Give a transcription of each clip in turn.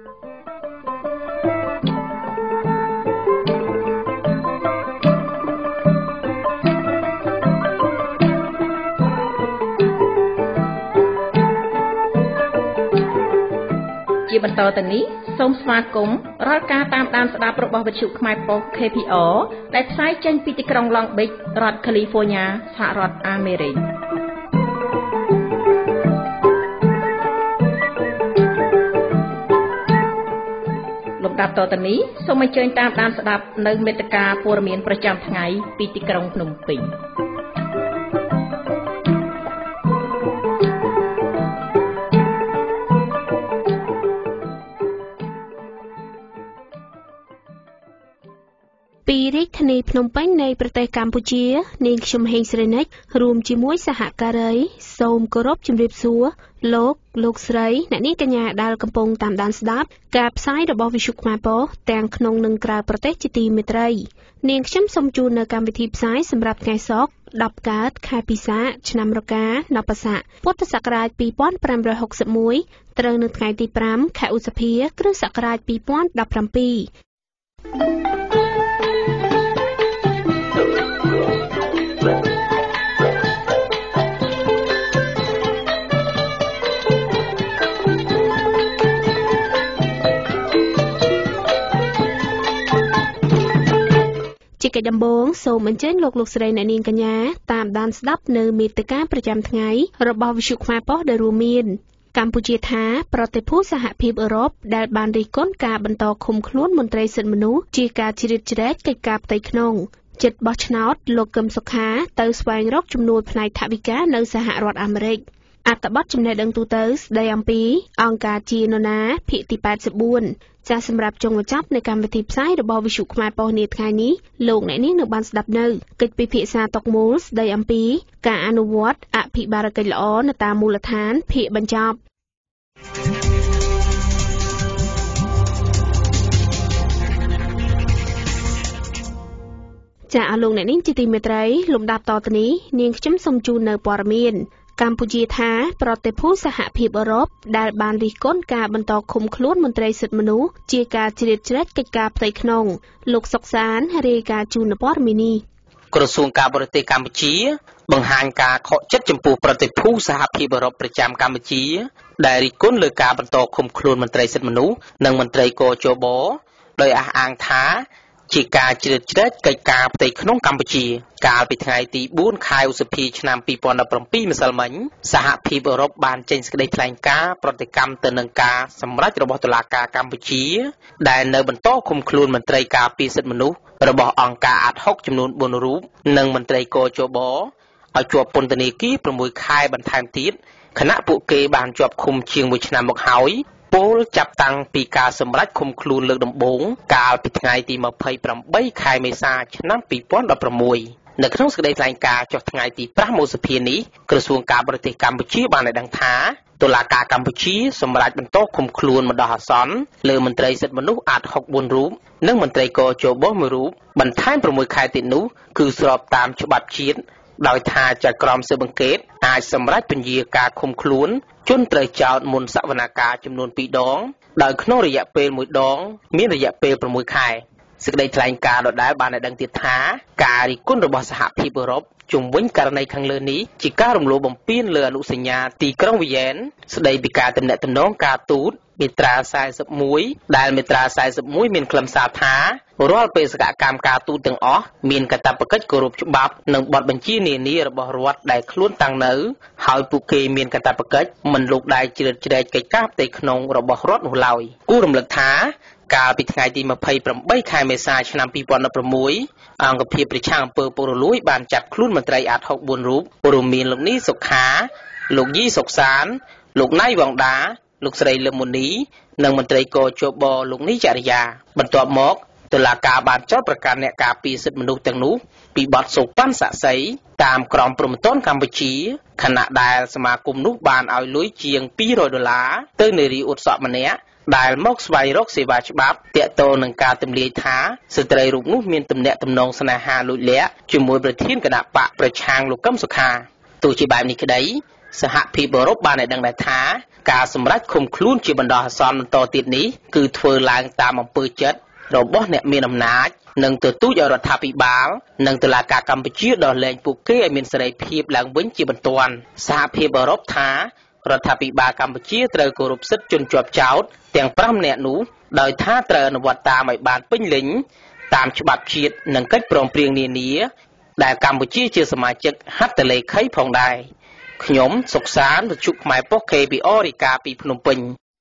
ជាបន្តទៅនេះសូមស្វាគមន៍រាល់ការតាមដានស្ដាប់របស់វិទ្យុខ្មែរប៉ុស្តិ៍ KPR ដែលផ្សាយចេញពីទីក្រុង Long Beach រដ្ឋ California សហរដ្ឋអាមេរិកលំដាប់តទៅនេះសូមអញ្ជើញតាមដានស្ដាប់នៅមេត្តាព័ត៌មានប្រចាំថ្ងៃពីទីក្រុងភ្នំពេញពីរាជធានីភ្នំពេញនៃប្រទេសកម្ពុជានាងខ្ញុំហេងស្រីនិចរួមជាមួយសហការីសូមគោរពជម្រាបសួរលោកស្រីអ្នកនាងកញ្ញាដែលកំពុងតាមដានស្ដាប់ការផ្សាយរបស់វិទ្យុខ្មែរប៉ុស្តិ៍ទាំងក្នុងនិងក្រៅប្រទេសជាទីមេត្រីនាងខ្ញុំសូមជូននៅកម្មវិធីផ្សាយសម្រាប់ថ្ងៃសុក្រ10កើតខែពិសាខឆ្នាំរកានបស័កពុទ្ធសករាជ2561ត្រូវនៅថ្ងៃទី5ខែឧសភាគ្រិស្តសករាជ2017ជាកិច្ចដំបូងសូមអញ្ជើញលោកស្រីអ្នកនាងកញ្ញាតាមដានស្ដាប់នៅមេត្តាប្រចាំថ្ងៃរបស់វិទ្យុខ្មែរប៉ុស្តិ៍ដែលរួមមានកម្ពុជាថាប្រតិភូសហភាពអឺរ៉ុបដែលបានរិះគន់ការបន្តឃុំខ្លួនមន្ត្រីសិទ្ធិមនុស្សជាការជ្រៀតជ្រែកកិច្ចការផ្ទៃក្នុងជិតបោះឆ្នោតលោកកឹមសុខាទៅស្វែងរកជំនួយផ្នែកថវិកានៅសហរដ្ឋអាមេរិកអត្ថបទចំណេះដឹងទូទៅស្ដីអំពីអង្គការជានរណាភាគទី84ចាសសម្រាប់ចុងបញ្ចប់នៃកម្មវិធីផ្សាយរបស់វិទ្យុខ្មែរប៉ុស្តិ៍នាថ្ងៃនេះលោកអ្នកនាងនៅបានស្ដាប់នៅកិច្ចពិភាក្សាតុកមូលស្ដីអំពីការអនុវត្តអភិបាលកិច្ចល្អនៅតាមមូលដ្ឋានភាគបញ្ចប់ចាអស់លោកអ្នកនាងជាទីមេត្រីលំដាប់តទៅនេះនាងខ្ញុំសូមជូននៅព័ត៌មានកម្ពុជាថាប្រតិភូសហភាពអឺរ៉ុបដែលបានរិះគន់ការបន្តឃុំខ្លួនមន្ត្រីសិទ្ធិមនុស្សជាការជ្រៀតជ្រែកកិច្ចការផ្ទៃក្នុងលោកសុកសានរាយការណ៍ជូនព័ត៌មាននេះក្រសួងការបរទេសកម្ពុជាបង្ហាញការខកចិត្តចំពោះប្រតិភូសហភាពអឺរ៉ុបប្រចាំកម្ពុជាដែលរិះគន់លើការបន្តឃុំខ្លួនមន្ត្រីសិទ្ធិមនុស្សនិងមន្ត្រីកជបដោយអះអាងថាជាការជ្រៀតជ្រែកកិច្ចការផ្ទៃក្នុងកម្ពុជាកាលពីថ្ងៃទី4ខែឧសភាឆ្នាំ2017ម្សិលមិញសហភាពអឺរ៉ុបបានចេញសេចក្តីថ្លែងការណ៍ប្រតិកម្មទៅនឹងការសម្រេចរបស់តុលាការកម្ពុជាដែលនៅបន្តឃុំខ្លួនមន្ត្រីការពារសិទ្ធិមនុស្សរបស់អង្គការអាត60ចំនួន4រូបនិងមន្ត្រីកជបឲ្យជាប់ពន្ធនាគារ6ខែបន្ថែមទៀតខណៈពួកគេបានជាប់ឃុំជាង1ឆ្នាំមកហើយពលចាប់តាំងពីការសម្រេចឃុំខ្លួនលើកដំបូងកាលពីថ្ងៃទី28ខែមេសាឆ្នាំ2016នៅក្នុងសេចក្តីថ្លែងការណ៍ចុះថ្ងៃទី5ឧសភានេះក្រសួងការបរទេសកម្ពុជាបានឲ្យដឹងថាតុលាការកម្ពុជាសម្រេចបន្តឃុំខ្លួនបណ្ដោះអាសន្នលើមន្ត្រីសិទ្ធិមនុស្សអាត64រូបនិងមន្ត្រីកជប1រូបបន្ថែម6ខែទៀតនោះគឺស្របតាមច្បាប់ជាតិដោយថាចៅក្រមស៊ើបអង្កេតអាចសម្រេចពន្យាការឃុំខ្លួនជនត្រូវចោទមុនសវនកម្មចំនួន2ដងដោយក្នុងរយៈពេល1ដងមានរយៈពេល6ខែសេចក្តីថ្លែងការណ៍ដដែលបានឲ្យដឹងទៀតថាការរិះគន់របស់សហភាពអឺរ៉ុបជំវិញករណីខាងលើនេះជាការរំលោភបំពានលើអនុសញ្ញាទីក្រុងវីយ៉ែនស្តីពីការទំនាក់ទំនងការទូតមាត្រា41ដែលមាត្រា41មានខ្លឹមសារថារាល់បេសកកម្មការទូតទាំងអស់មានកាតព្វកិច្ចគោរពច្បាប់និងបទបញ្ជានានារបស់រដ្ឋដែលខ្លួនតាំងនៅហើយពួកគេមានកាតព្វកិច្ចមិនលូកដៃជ្រៀតជ្រែកកិច្ចការផ្ទៃក្នុងរបស់រដ្ឋនោះឡើយគួររំលឹកថាកាលពីថ្ងៃទី28ខែមេសាឆ្នាំ2016អង្គភាពប្រឆាំងអំពើពុករលួយបានចាប់ខ្លួនមន្ត្រីអាត64រូបរួមមានលោកនីសុខាលោកយីសុកសានលោកណៃវងដាលោកស្រីលឹមមុនីនិងមន្ត្រីកជបលោកនីចរិយាបន្ទាប់មកតុលាការបានចោទប្រកាន់អ្នកការពារសិទ្ធិមនុស្សទាំងនោះពីបទសូកប៉ាន់ស័ក្តិសិទ្ធិតាមក្រមព្រហ្មទណ្ឌកម្ពុជាខណៈដែលសមាគមនោះបានឲ្យលុយជាង$200ទៅនារីអ៊ុតសក់ម្នាក់ដែលមកស្វែងរកសេវាច្បាប់ទាក់ទងនឹងការទម្លាយថាស្ត្រីរូបនោះមានទំនាក់ទំនងស្នេហាលួចលាក់ជាមួយប្រធានគណៈបកប្រឆាំងលោកកឹមសុខាទោះជាបែបនេះក្តីសហភាពអឺរ៉ុបបានឲ្យដឹងដែរថាការសម្រេចឃុំខ្លួនជាបណ្ដោះអាសន្នបន្តទៀតនេះគឺធ្វើឡើងតាមអំពើចិត្តរបស់អ្នកមានអំណាចនិងទទូចឲ្យរដ្ឋាភិបាលនិងតុលាការកម្ពុជាដោះលែងពួកគេឲ្យមានសេរីភាពឡើងវិញជាបន្ទាន់សហភាពអឺរ៉ុបថារដ្ឋាភិបាលកម្ពុជាត្រូវគោរពសិទ្ធិជនជាប់ចោទទាំង5នាក់នោះដោយថាត្រូវអនុវត្តតាមឲ្យបានពេញលេញតាមច្បាប់ជាតិនិងកិច្ចព្រមព្រៀងនានាដែលកម្ពុជាជាសមាជិកហត្ថលេខីផងដែរខ្ញុំសុកសានវិទ្យុខ្មែរប៉ុស្តិ៍ KPR រាយការណ៍ពីភ្នំពេញ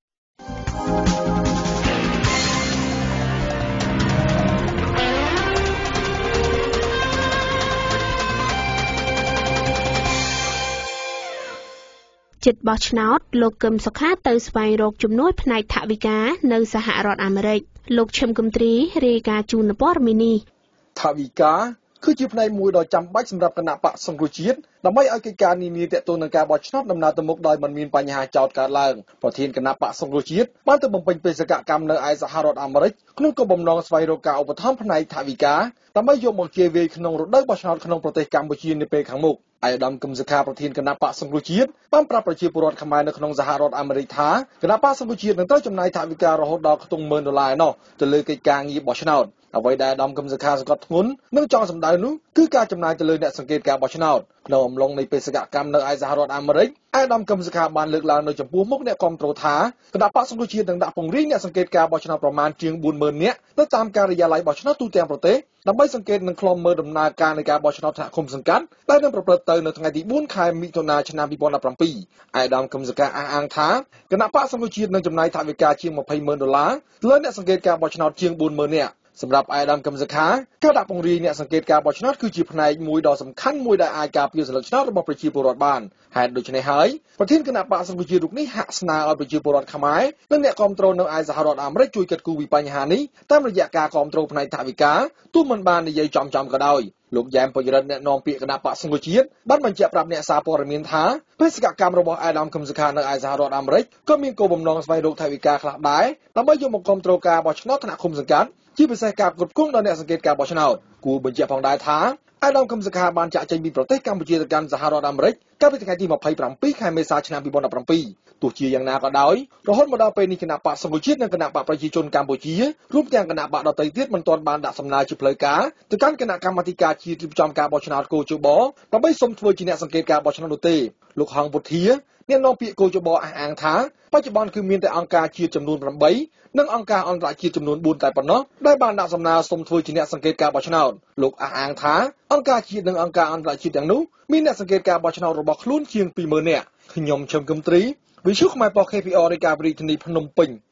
ចិត្តបោះឆ្នោតលោកកឹមសុខាទៅស្វែងរកជំនួយផ្នែកថវិកានៅសហរដ្ឋអាមេរិកលោកឈឹមគឹមទ្រីរាយការណ៍ជូនព័ត៌មាននេះថវិកាគឺជាផ្នែកមួយដ៏ចាំបាច់សម្រាប់គណៈបកសង្គ្រោះជាតិដើម្បីឲ្យកិច្ចការនានាទាក់ទងនឹងការបោះឆ្នោតដំណើរទៅមុខដោយមិនមានបញ្ហាចោទកើតឡើងប្រធានគណៈបកសង្គ្រោះជាតិបានទៅបំពេញបេសកកម្មនៅឯសហរដ្ឋអាមេរិកក្នុងគោលបំណងស្វែងរកការឧបត្ថម្ភផ្នែកថវិកាដើម្បីយកមកជេរវាយក្នុងរដូវបោះឆ្នោតក្នុងប្រទេសកម្ពុជានាពេលខាងមុខឯកឧត្តមកឹមសុខាប្រធានគណៈបកសង្គ្រោះជាតិបានប្រាប់ប្រជាពលរដ្ឋខ្មែរនៅក្នុងសហរដ្ឋអាមេរិកថាគណៈបកសង្គ្រោះជាតិនឹងត្រូវចំណាយថវិការហូតដល់ខ្ទង់$10,000នោះទៅលើកិច្ចការងារបោះឆ្នោតអ្វីដែលឧត្តមកឹមសុខាសង្កត់ធ្ងន់និងចង់សម្ដៅនោះគឺការចំណាយទៅលើអ្នកសង្កេតការបោះឆ្នោតក្នុងអំឡុងនៃបេសកកម្មនៅឯសហរដ្ឋអាមេរិកឯកឧត្តមកឹមសុខាបានលើកឡើងនៅចំពោះមុខអ្នកគាំទ្រថាគណៈបកសង្គ្រោះជាតិនឹងដាក់ពង្រាយអ្នកសង្កេតការបោះឆ្នោតប្រមាណជាង40,000នាក់ទៅតាមការិយាល័យបោះឆ្នោតទូទាំងប្រទេសដើម្បីសង្កេតនិងឃ្លាំមើលដំណើរការនៃការបោះឆ្នោតថ្នាក់ឃុំសង្កាត់ដែលនឹងប្រព្រឹត្តទៅនៅថ្ងៃទី4ខែមិថុនាឆ្នាំ2017ឯកឧត្តមកឹមសុខាអះអាងថាគណៈបកសង្គ្រោះជាតិនឹងចំណាយថវិកាជាង$20,000លើអ្នកសង្កេតការបោះឆ្នោតជាង40,000នាក់សម្រាប់ឯកឧត្តមកឹមសុខាការដាក់ពង្រាយអ្នកសង្កេតការបោះឆ្នោតគឺជាផ្នែកមួយដ៏សំខាន់មួយដែលអាចការពារសិលឹកឆ្នោតរបស់ប្រជាពលរដ្ឋបានហេតុដូច្នេះហើយប្រធានគណៈបកសង្គ្រោះជាតិរូបនេះហាក់ស្នើឲ្យប្រជាពលរដ្ឋខ្មែរនិងអ្នកគាំទ្រនៅឯសហរដ្ឋអាមេរិកជួយកិត្តគូពីបញ្ហានេះតាមរយៈការគាំទ្រផ្នែកថវិកាទោះមិនបាននិយាយចំក៏ដោយលោកយ៉ែមពញ្រិតអ្នកនាំពាក្យគណៈបកសង្គ្រោះជាតិបានបញ្ជាក់ប្រាប់អ្នកសារព័ត៌មានថាបេសកកម្មរបស់ឯកឧត្តមកឹមសុខានៅឯសហរដ្ឋអាមេរិកក៏មានគោលបំណងស្វែងរកថវិកាខ្លះដែរដើម្បីយកមកគាំទ្រការបោះឆ្នោតថ្នាក់ឃុំសង្កាត់ជាពិសេសការគ្រប់គ្រងដល់អ្នកសង្កេតការបោះឆ្នោតគួរបញ្ជាក់ផងដែរថាឯកឧត្តមកឹមសុខាបានចាក់ចេញពីប្រទេសកម្ពុជាទៅកាន់សហរដ្ឋអាមេរិកកាលពីថ្ងៃទី27ខែមេសាឆ្នាំ2017ទោះជាយ៉ាងណាក៏ដោយរហូតមកដល់ពេលនេះគណៈបកសង្គ្រោះជាតិនិងគណៈបកប្រជាជនកម្ពុជារួមទាំងគណៈបកដទៃទៀតមិនទាន់បានដាក់សំណើជាផ្លូវការទៅកាន់គណៈកម្មាធិការជាតិរៀបចំការបោះឆ្នោតកោជបដើម្បីសុំធ្វើជាអ្នកសង្កេតការបោះឆ្នោតនោះទេលោកហងពុធាអ្នកនាំពាក្យកោជបអះអាងថាបច្ចុប្បន្នគឺមានតែអង្គការជាតិចំនួន8និងអង្គការអន្តរជាតិចំនួន4តែប៉ុណ្ណោះដែលបានដាក់សំណើសុំធ្វើជាអ្នកសង្កេតការបោះឆ្នោតលោកអះអាងថាអង្គការជាតិនិងអង្គការអន្តរជាតិទាំងនោះមានអ្នកសង្កេតការបោះឆ្នោតរបស់ខ្លួនជាង20,000នាក់ខ្ញុំឈឹមគឹមទ្រីវិទ្យុខ្មែរប៉ុស្តិ៍ KPR រាយការណ៍ពីរាជធានីភ្នំពេញ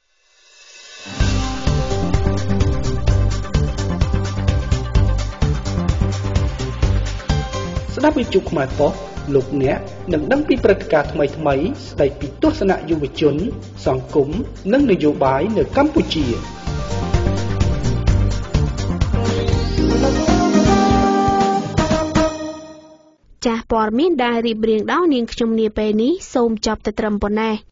ស្ដាប់វិទ្យុខ្មែរប៉ុស្តិ៍លោកអ្នកនឹងដឹងពីព្រឹត្តិការណ៍ថ្មីៗស្ដីពីទស្សនៈយុវជនសង្គមនិងនយោបាយនៅកម្ពុជាចាស់ព័ត៌មានដែលរៀបរៀងដោយនាងខ្ញុំនាពេលនេះសូមចប់តែត្រឹមប៉ុណ្ណេះ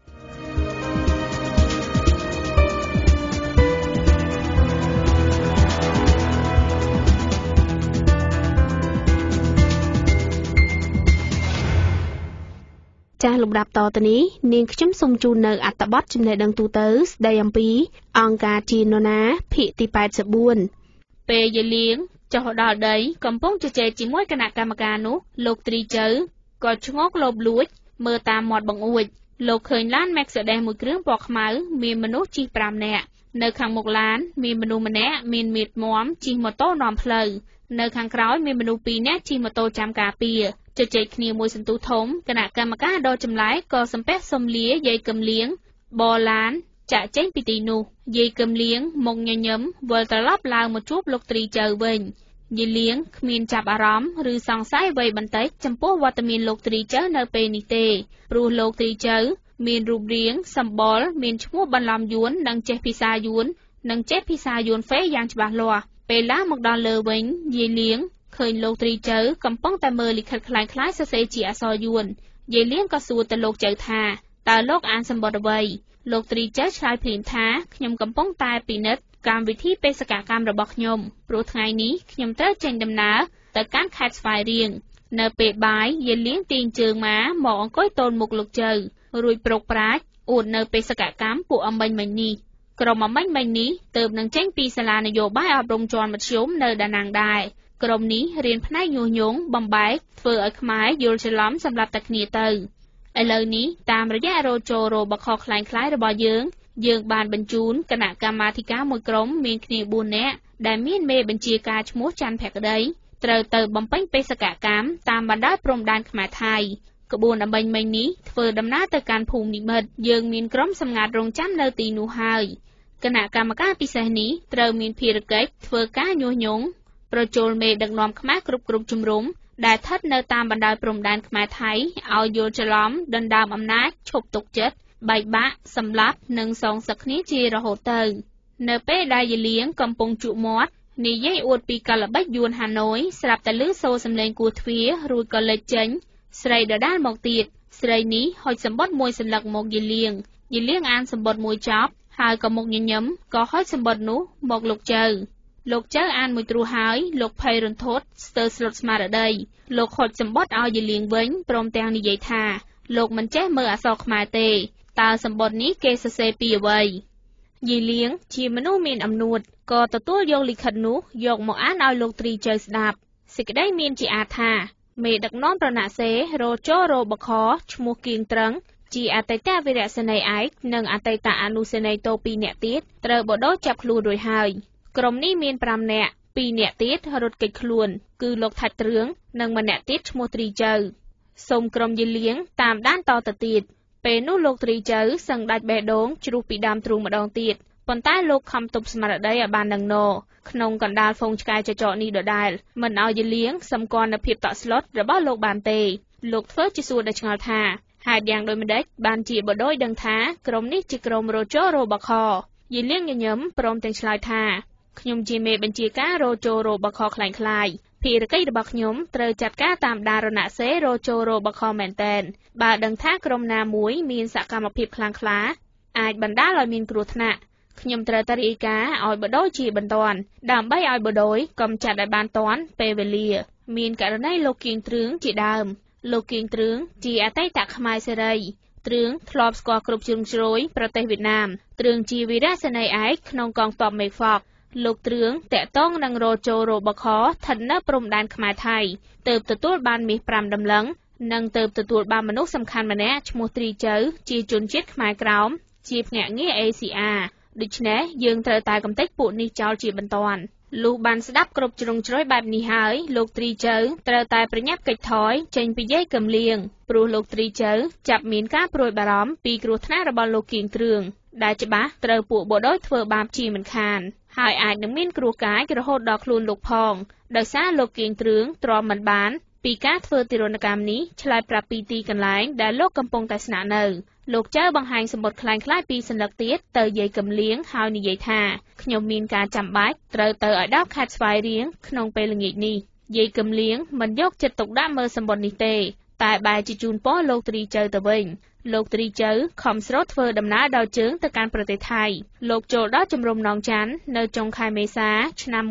ចាស់លំដាប់តទៅនេះនាងខ្ញុំសូមជូននៅអត្ថបទចំណេះដឹងទូទៅស្ដីអំពីអង្គការជានរណាភាគទី84ពេលយលៀងចុះដល់ដីកំពុងជជែកជាមួយគណៈកម្មការនោះលោកទ្រីជើក៏ឆ្ងល់លោបលួចមើលតាមមាត់បង្អួចលោកឃើញឡាន Mercedes មួយគ្រឿងពណ៌ខ្មៅមានមនុស្សជិះ5នាក់នៅខាងមុខឡានមានមនុស្សម្នាក់មានមៀតមាំជិះម៉ូតូនាំផ្លូវនៅខាងក្រោយមានមនុស្ស2នាក់ជិះម៉ូតូចាំការពារជជែកគ្នាមួយសន្ទុះធំគណៈកម្មការដ៏ចម្លែកក៏សំពះសុំលាយាយកឹមលៀងបឡានចាក់ចេញពីទីនោះយាយកឹមលៀងមុខញញឹមវិលត្រឡប់ឡើងមកជួបលោកទ្រីជើវិញយាយលៀងគ្មានចាប់អារម្មណ៍ឬសង្ស័យអ្វីបន្តិចចំពោះវត្តមានលោកទ្រីជើនៅពេលនេះទេព្រោះលោកទ្រីជើមានរូបរាងសម្បុរមានឈ្មោះបន្លំយួននិងចេះភាសាយួននិងចេះភាសាយួនហ្វេយ៉ាងច្បាស់លាស់ពេលឡើងមកដល់លើវិញយាយលៀងឃើញលោកទ្រីជើកំពុងតែមើលលិខិតคล้ายៗសរសេរជាអក្សរយួនយាយលៀងក៏សួរទៅលោកជើថាតើលោកអានសម្បត្តិអ្វីលោកទ្រីជើឆ្លើយភ្លាមថាខ្ញុំកំពុងតែពិនិត្យកម្មវិធីបេសកកម្មរបស់ខ្ញុំព្រោះថ្ងៃនេះខ្ញុំត្រូវចេញដំណើរទៅកាន់ខេត្តស្វាយរៀងនៅពេលបាយយាយលៀងទាញជើងម៉ាមកអង្គុយតូនមុខលោកជើរួចប្រុកប្រាជ្ញអួតនៅបេសកកម្មពួកអំបញ្ញមិញនេះក្រុមអំបញ្ញមិញនេះទើបនឹងចេញពីសាលានយោបាយអប់រំជាន់មធ្យមនៅដាណាងដែរក្រុមនេះរៀនផ្នែកញុះញង់បំបែកធ្វើឲ្យខ្មែរយល់ច្រឡំសម្រាប់តែគ្នាទៅឥឡូវនេះតាមរយៈរោចូលរោបខខ្លាំងខ្លាយរបស់យើងបានបញ្ជូនគណៈកម្មាធិការមួយក្រុមមានគ្នា4នាក់ដែលមានមេបញ្ជាការឈ្មោះច័ន្ទភក្តីត្រូវទៅបំពេញបេសកកម្មតាមបណ្ដោយព្រំដែនខ្មែរថៃក្បួនអំបញ្ញមិញនេះធ្វើដំណើរទៅកាន់ភូមិនិមិត្តយើងមានក្រុមសម្ងាត់រងចាំនៅទីនោះហើយគណៈកម្មការពិសេសនេះត្រូវមានភារកិច្ចធ្វើការញុះញង់ប្រជល់មេដឹកនាំខ្មែរគ្រប់ជំរំដែលស្ថិតនៅតាមបណ្ដោយព្រំដែនខ្មែរថៃឲ្យយល់ច្រឡំដណ្ដើមអំណាចឈប់ទុកចិត្តបែកបាក់សម្លាប់និងសងសឹកគ្នាជារហូតទៅនៅពេលដែលយាយលៀងកំពុងជក់មាត់និយាយអួតពីកលល្បិចយួនហាណូយស្រាប់តែឮសូរសំឡេងគួរទ្វាររួចក៏លេចចេញស្រីដដាលមកទៀតស្រីនេះហុចសម្បត្តិមួយសន្លឹកមកយាយលៀងអានសម្បត្តិមួយចប់ហើយក៏មុខញញឹមក៏ហុចសម្បត្តិនោះមកលោកចៅអានមួយទ្រូហើយលោកភ័យរន្ធត់ស្ទើរស្លុតស្មារតីលោកហុចសម្បត្តិឲ្យយាយលៀងវិញព្រមទាំងនិយាយថាលោកមិនចេះមើលអក្សរខ្មែរទេតើសម្បត្តិនេះគេសរសេរពីអ្វីយាយលៀងជាមនុស្សមានអំនួតក៏ទទួលយកលិខិតនោះយកមកអានឲ្យលោកទ្រីចៅស្ដាប់សេចក្តីមានជាអាថាមេដឹកនាំប្រណាក់សេរោចូលរោបខឈ្មោះគៀងត្រឹងជាអតីតវីរសេនីយ៍ឯកនិងអតីតអនុសេនីយ៍តូ2នាក់ទៀតត្រូវបដូរចាប់ខ្លួនរួចហើយក្រុមនេះមាន5នាក់2នាក់ទៀតរត់គេចខ្លួនគឺលោកថាច់ត្រឿងនិងម្នាក់ទៀតឈ្មោះទ្រីចៅសូមក្រុមយាយលៀងតាមដានតទៅទៀតពេលនោះលោកទ្រីចៅសឹងដាច់បេះដូងជ្រុះពីដើមទ្រូងម្ដងទៀតប៉ុន្តែលោកខំទប់ស្មារតីឲ្យបាននឹងណក្នុងកណ្ដាលហ្វូងឆ្កែចចកនេះដដែលមិនឲ្យយាយលៀងសម្គាល់នូវភាពតក់ស្លុតរបស់លោកបានទេលោកធ្វើជាសួរដល់ឆ្ងល់ថាហេតុយ៉ាងដូចម្ដេចបានជាបដូយដឹងថាក្រុមនេះជាក្រុមរោចូលរោបខយាយលៀងញញឹមព្រមទាំងឆ្លើយថាខ្ញុំជាមេបញ្ជាការរោចូលរោបខខ្លាំងខ្លាយភារកិច្ចរបស់ខ្ញុំត្រូវចាត់ការតាមដានរណសេរោចូលរោបខមែនតែនបើដឹងថាក្រុមណាមួយមានសកម្មភាពខ្លាំងក្លាអាចបណ្ដាលឲ្យមានគ្រោះថ្នាក់ខ្ញុំត្រូវតែរាយការណ៍ឲ្យបដូរជាបន្ទាន់ដើម្បីឲ្យបដូរកំចាត់ឲ្យបានទាន់ពេលវេលាមានករណីលោកគៀងត្រឿងជាដើមលោកគៀងត្រឿងជាអតីតខ្មែរសេរីត្រឿងធ្លាប់ស្គាល់គ្រប់ជ្រុងជ្រោយប្រទេសវៀតណាមត្រឿងជាវីរសេនីយ៍ឯកក្នុងកងទ័ពមេហ្វកលោកត្រឿងតាក់ទងនឹងរោចូលរោបខស្ថិតនៅព្រំដែនខ្មែរថៃទើបទទួលបានមាស5តម្លឹងនិងទើបទទួលបានមនុស្សសំខាន់ម្នាក់ឈ្មោះទ្រីចៅជាជនជាតិខ្មែរក្រោមជាភ្នាក់ងារ ACR ដូច្នេះយើងត្រូវតែកំទេចពួកនេះចោលជាបន្ទាន់លុះបានស្ដាប់គ្រប់ជ្រុងជ្រោយបែបនេះហើយលោកទ្រីចៅត្រូវតែប្រញាប់កិច្ចថយចេញពីយាយកំលៀងព្រោះលោកទ្រីចៅចាប់មានការព្រួយបារម្ភពីគ្រោះថ្នាក់របស់លោកគៀងត្រឿងដែលច្បាស់ត្រូវពួកបដូរធ្វើបាបជាមិនខានហើយអាចនឹងមានគ្រោះកាចរហូតដល់ខ្លួនលោកផងដោយសារលោកគៀងត្រឿងទ្រាំមិនបានពីការធ្វើទារុណកម្មនេះឆ្លើយប្រាប់ពីទីកន្លែងដែលលោកកំពុងតែស្នាក់នៅលោកចៅបង្ហាញសម្បត្តិខ្លាំងៗពីសន្លឹកទៀតទៅយាយកំលៀងហើយនិយាយថាខ្ញុំមានការចាំបាច់ត្រូវទៅឲ្យដល់ខេត្តស្វាយរៀងក្នុងពេលល្ងាចនេះយាយកំលៀងមិនយកចិត្តទុកដាក់មើលសម្បត្តិនេះទេតែបែរជាជូនពរលោកទ្រីចៅទៅវិញលោកទ្រីចៅខំស្រោតធ្វើដំណើរដោយជើងទៅកាន់ប្រទេសថៃលោកចូលដល់ជំរំនងច័ន្ទនៅចុងខែមេសាឆ្នាំ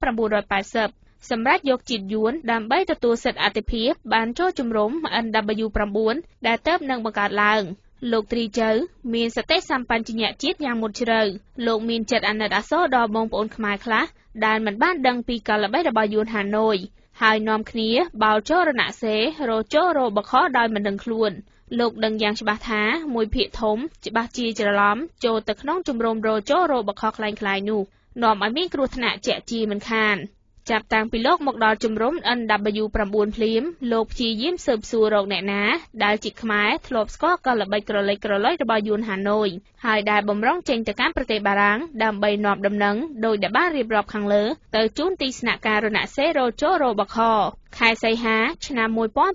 1980សម្រាប់យកជាតិយួនដើម្បីទទួលសិទ្ធិអធិភាពបានចូលជំរំ NW9 ដែលទើបនឹងបង្កើតឡើងលោកទ្រីចៅមានសតិសម្បញ្ញៈជាតិយ៉ាងមុតជ្រៅលោកមានចិត្តអាណិតអាសូរដល់បងប្អូនខ្មែរខ្លះដែលមិនបានដឹងពីកលល្បិចរបស់យួនហាណូយហើយនាំគ្នាបោលចូលរណសេរោចូលរោបខដោយមិនដឹងខ្លួនលោកដឹងយ៉ាងច្បាស់ថាមួយភាគធំច្បាស់ជាច្រឡំចូលទៅក្នុងជំរំរោចូលរោបខខ្លាំងៗនោះនាំឲ្យមានគ្រោះថ្នាក់ជាក់ជាមិនខានចាប់តាំងពីលោកមកដល់ជំរំ NW9 ភ្លាមលោកព្យាយាមស៊ើបសួររកអ្នកណាដែលជាខ្មែរធ្លាប់ស្គាល់កលល្បិចក្រឡេកក្រឡុយរបស់យួនហាណូយហើយដែលបំរុងចេញទៅកាន់ប្រទេសបារាំងដើម្បីនាំដំណឹងដោយដែលបានរៀបរាប់ខាងលើទៅជូនទីស្នាក់ការរណសេរោចូលរោបខខែសីហាឆ្នាំ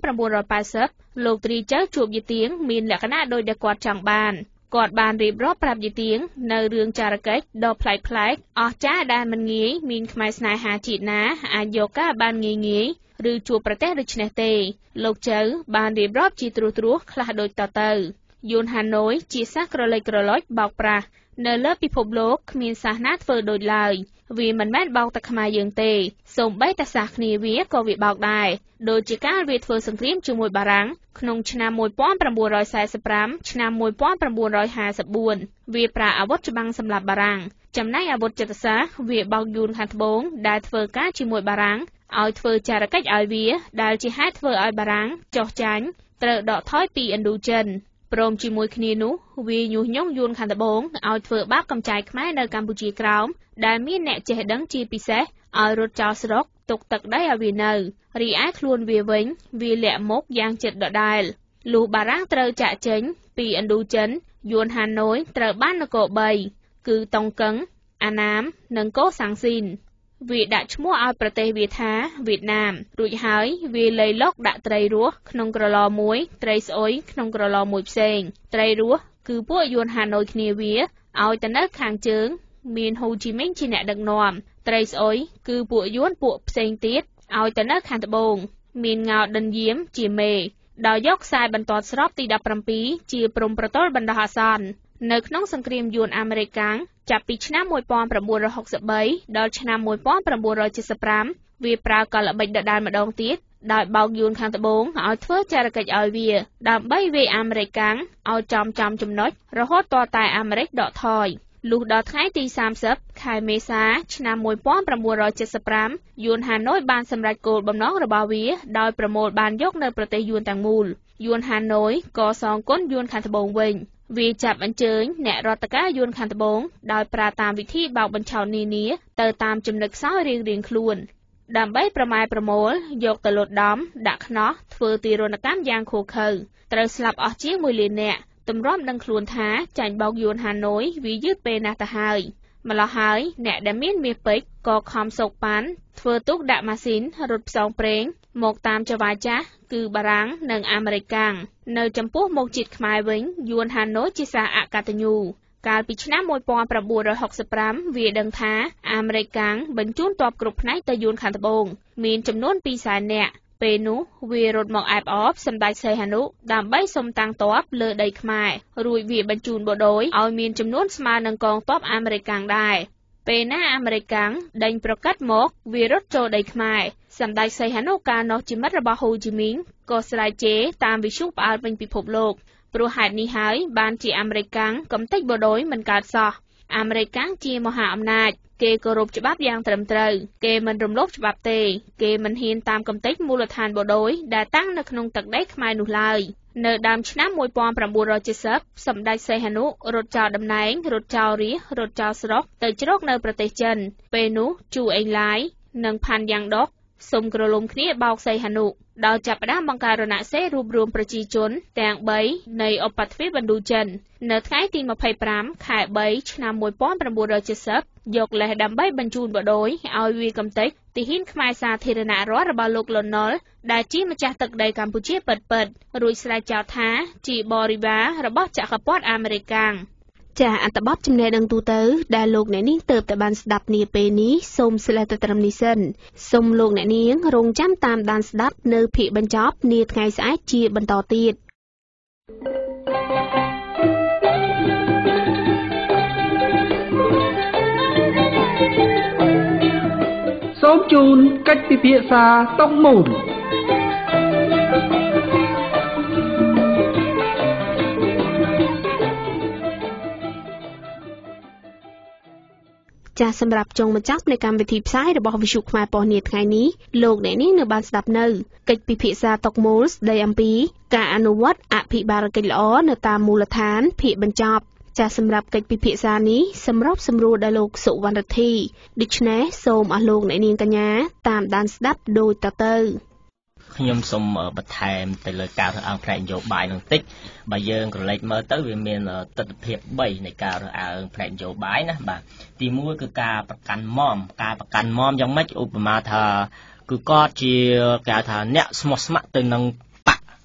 1980លោកទ្រីចៅជួបយាយទៀងមានលក្ខណៈដោយដែលគាត់ចង់បានគាត់បានរៀបរាប់ប្រាប់យាយទៀងនៅរឿងចារកិច្ចដ៏ប្លែកៗអស្ចារ្យដែលមិនងាយមានខ្មែរស្នេហាជាតិណាអាចយកការបានងាយឬជួបប្រទះដូចនេះទេលោកចៅបានរៀបរាប់ជាត្រួសខ្លះដូចតទៅយួនហាណូយជាសាសក្រឡេកក្រឡុចបោកប្រាស់នៅលើពិភពលោកគ្មានសាសណាធ្វើដូចឡើយវាមិនមែនបោកតែខ្មែរយើងទេសូម្បីតែសាសគ្នាវាក៏វាបោកដែរដូចជាការវាធ្វើសង្គ្រាមជាមួយបារាំងក្នុងឆ្នាំ1945ឆ្នាំ1954វាប្រើអាវុធច្បាំងសម្លាប់បារាំងចំណែកអាវុធចិត្តសាស្ត្រវាបោកយួនខាងត្បូងដែលធ្វើការជាមួយបារាំងឲ្យធ្វើចារកិច្ចឲ្យវាដែលជាហេតុធ្វើឲ្យបារាំងចុះចាញ់ត្រូវដកថយពីឥណ្ឌូចិនព្រមជាមួយគ្នានោះវាញុះញង់យួនខាងត្បូងឲ្យធ្វើបាបកម្ចាយខ្មែរនៅកម្ពុជាក្រោមដែលមានអ្នកចេះដឹងជាពិសេសឲ្យរត់ចោលស្រុកទុកទឹកដីឲ្យវានៅរីឯខ្លួនវាវិញវាលាក់មុខយ៉ាងជិតដដែលលុះបារាំងត្រូវចាក់ចេញពីឥណ្ឌូចិនយួនហាណូយត្រូវបាននគរ3គឺតុងកឹងអាណាមនិងកូសាំងស៊ីនវាដាក់ឈ្មោះឲ្យប្រទេសវាថាវៀតណាមរួចហើយវាលៃលកដាក់ត្រីរស់ក្នុងក្រឡមួយត្រីស្អុយក្នុងក្រឡមួយផ្សេងត្រីរស់គឺពួកយួនហាណូយគ្នាវាឲ្យទៅនៅខាងជើងមានហ៊ូជីមីញជាអ្នកដឹកនាំត្រីស្អុយគឺពួកយួនពួកផ្សេងទៀតឲ្យទៅនៅខាងត្បូងមានងោដិនយាមជាមេដោយយកខ្សែបន្ទាត់ស្របទី17ជាព្រំប្រទល់បណ្ដោះអាសន្ននៅក្នុងសង្គ្រាមយួនអាមេរិកកាំងចាប់ពីឆ្នាំ1963ដល់ឆ្នាំ1975វាប្រើកលល្បិចដដែលម្ដងទៀតដោយបោកយួនខាងត្បូងឲ្យធ្វើចារកិច្ចឲ្យវាដើម្បីវាយអាមេរិកកាំងឲ្យចំចំណុចរហូតទាល់តែអាមេរិកដកថយលុះដល់ថ្ងៃទី30ខែមេសាឆ្នាំ1975យួនហាណូយបានសម្រេចគោលបំណងរបស់វាដោយប្រមូលបានយកនៅប្រទេសយួនទាំងមូលយួនហាណូយក៏សងគុណយួនខាងត្បូងវិញវាចាប់អញ្ជើញអ្នករដ្ឋការយួនខាងត្បូងដោយប្រើតាមវិធីបោកបញ្ឆោតនានាទៅតាមចំណុចខ្សោយរៀងៗខ្លួនដើម្បីប្រម៉ែប្រមូលយកទៅលុតដំដាក់ខ្នោះធ្វើទារុណកម្មយ៉ាងឃោរឃៅត្រូវស្លាប់អស់ជាង1លាននាក់ទម្រាំដឹងខ្លួនថាចាញ់បោកយួនហាណូយវាយឺតពេលណាស់ទៅហើយម្ល៉េះហើយអ្នកដែលមានមាសពេជ្រក៏ខំសោកប៉ាន់ធ្វើទុកដាក់ម៉ាស៊ីនរត់ផ្សងប្រេងមកតាមចវាចាស់គឺបារាំងនិងអាមេរិកកាំងនៅចំពោះមុខជាតិខ្មែរវិញយួនហាណូយជាសាសអកតញ្ញូកាលពីឆ្នាំ1965វាដឹងថាអាមេរិកកាំងបញ្ជូនទ័ពគ្រប់ផ្នែកទៅយួនខាងត្បូងមានចំនួន200,000នាក់ពេលនោះវារត់មកអែបអបសម្ដេចសីហនុដើម្បីសុំតាំងទ័ពលើដីខ្មែររួចវាបញ្ជូនបដូយឲ្យមានចំនួនស្មើនឹងកងទ័ពអាមេរិកកាំងដែរពេលណាអាមេរិកកាំងដេញប្រកាសមកវារត់ចូលដីខ្មែរសម្ដេចសីហនុកាលនោះជាមិត្តរបស់ហ៊ូជីមីញក៏ស្រែកជេរតាមវិទ្យុផ្អើលពេញពិភពលោកព្រោះហេតុនេះហើយបានជាអាមេរិកកាំងកំទេចបដូយមិនកើតសោះអាមេរិកកាំងជាមហាអំណាចគេគោរពច្បាប់យ៉ាងត្រឹមត្រូវគេមិនរំលោភច្បាប់ទេគេមិនហ៊ានតាមកំទេចមូលដ្ឋានបដូយដែលតាំងនៅក្នុងទឹកដីខ្មែរនោះឡើយនៅដើមឆ្នាំ1970សម្ដេចសីហនុរត់ចោលតំណែងរត់ចោលរាជរត់ចោលស្រុកទៅជ្រកនៅប្រទេសចិនពេលនោះជូអេងឡាយនិងផាន់យ៉ាងដុកសុំក្រឡុំគ្នាបោកសីហនុដោយចាប់ផ្ដើមបង្កើតរណសិរ្សរួបរวมប្រជាជនទាំង3នៃឧបទ្វីបឥណ្ឌូចិននៅថ្ងៃទី25ខែ3ឆ្នាំ1970យកលេសដើម្បីបញ្ជូនបដូយឲ្យវាកំទេចទាហានខ្មែរសាធារណរដ្ឋរបស់លោកលន់នល់ដែលជាម្ចាស់ទឹកដីកម្ពុជាពិតៗរួចស្រែកចោទថាជាបរិវាររបស់ចក្រពត្តិអាមេរិកកាំងចាអត្ថបទចំណេះដឹងទូទៅដែលលោកអ្នកនាងទើបតែបានស្ដាប់នាពេលនេះសូមស្លេះទៅត្រឹមនេះសិនសូមលោកអ្នកនាងរងចាំតាមដានស្ដាប់នៅភាគបញ្ចប់នាថ្ងៃស្អែកជាបន្តទៀតសូមជូនកិច្ចពិភាក្សាតុងមូលចាសសម្រាប់ចុងបញ្ចប់នៃកម្មវិធីផ្សាយរបស់វិទ្យុខ្មែរប៉ុស្តិ៍នាថ្ងៃនេះលោកអ្នកនាងនៅបានស្ដាប់នៅកិច្ចពិភាក្សាតុកមូលស្ដីអំពីការអនុវត្តអភិបាលកិច្ចល្អនៅតាមមូលដ្ឋានភាគបញ្ចប់ចាសសម្រាប់កិច្ចពិភាក្សានេះសម្របសម្រួលដោយលោកសុវណ្ណរិទ្ធីដូច្នេះសូមអស់លោកអ្នកនាងកញ្ញាតាមដានស្ដាប់ដូចតទៅខ្ញុំសូមបន្ថែមទៅលើការរើសអើងផ្នែកនយោបាយនឹងតិចបើយើងក្រឡេកមើលទៅវាមានទិដ្ឋភាព3នៃការរើសអើងផ្នែកនយោបាយណាបាទទី1គឺការប្រកាន់មមយ៉ាងម៉េចឧបមាថាគឺគាត់ជាគេថាអ្នកស្មោះស្ម័គ្រទៅនឹងបក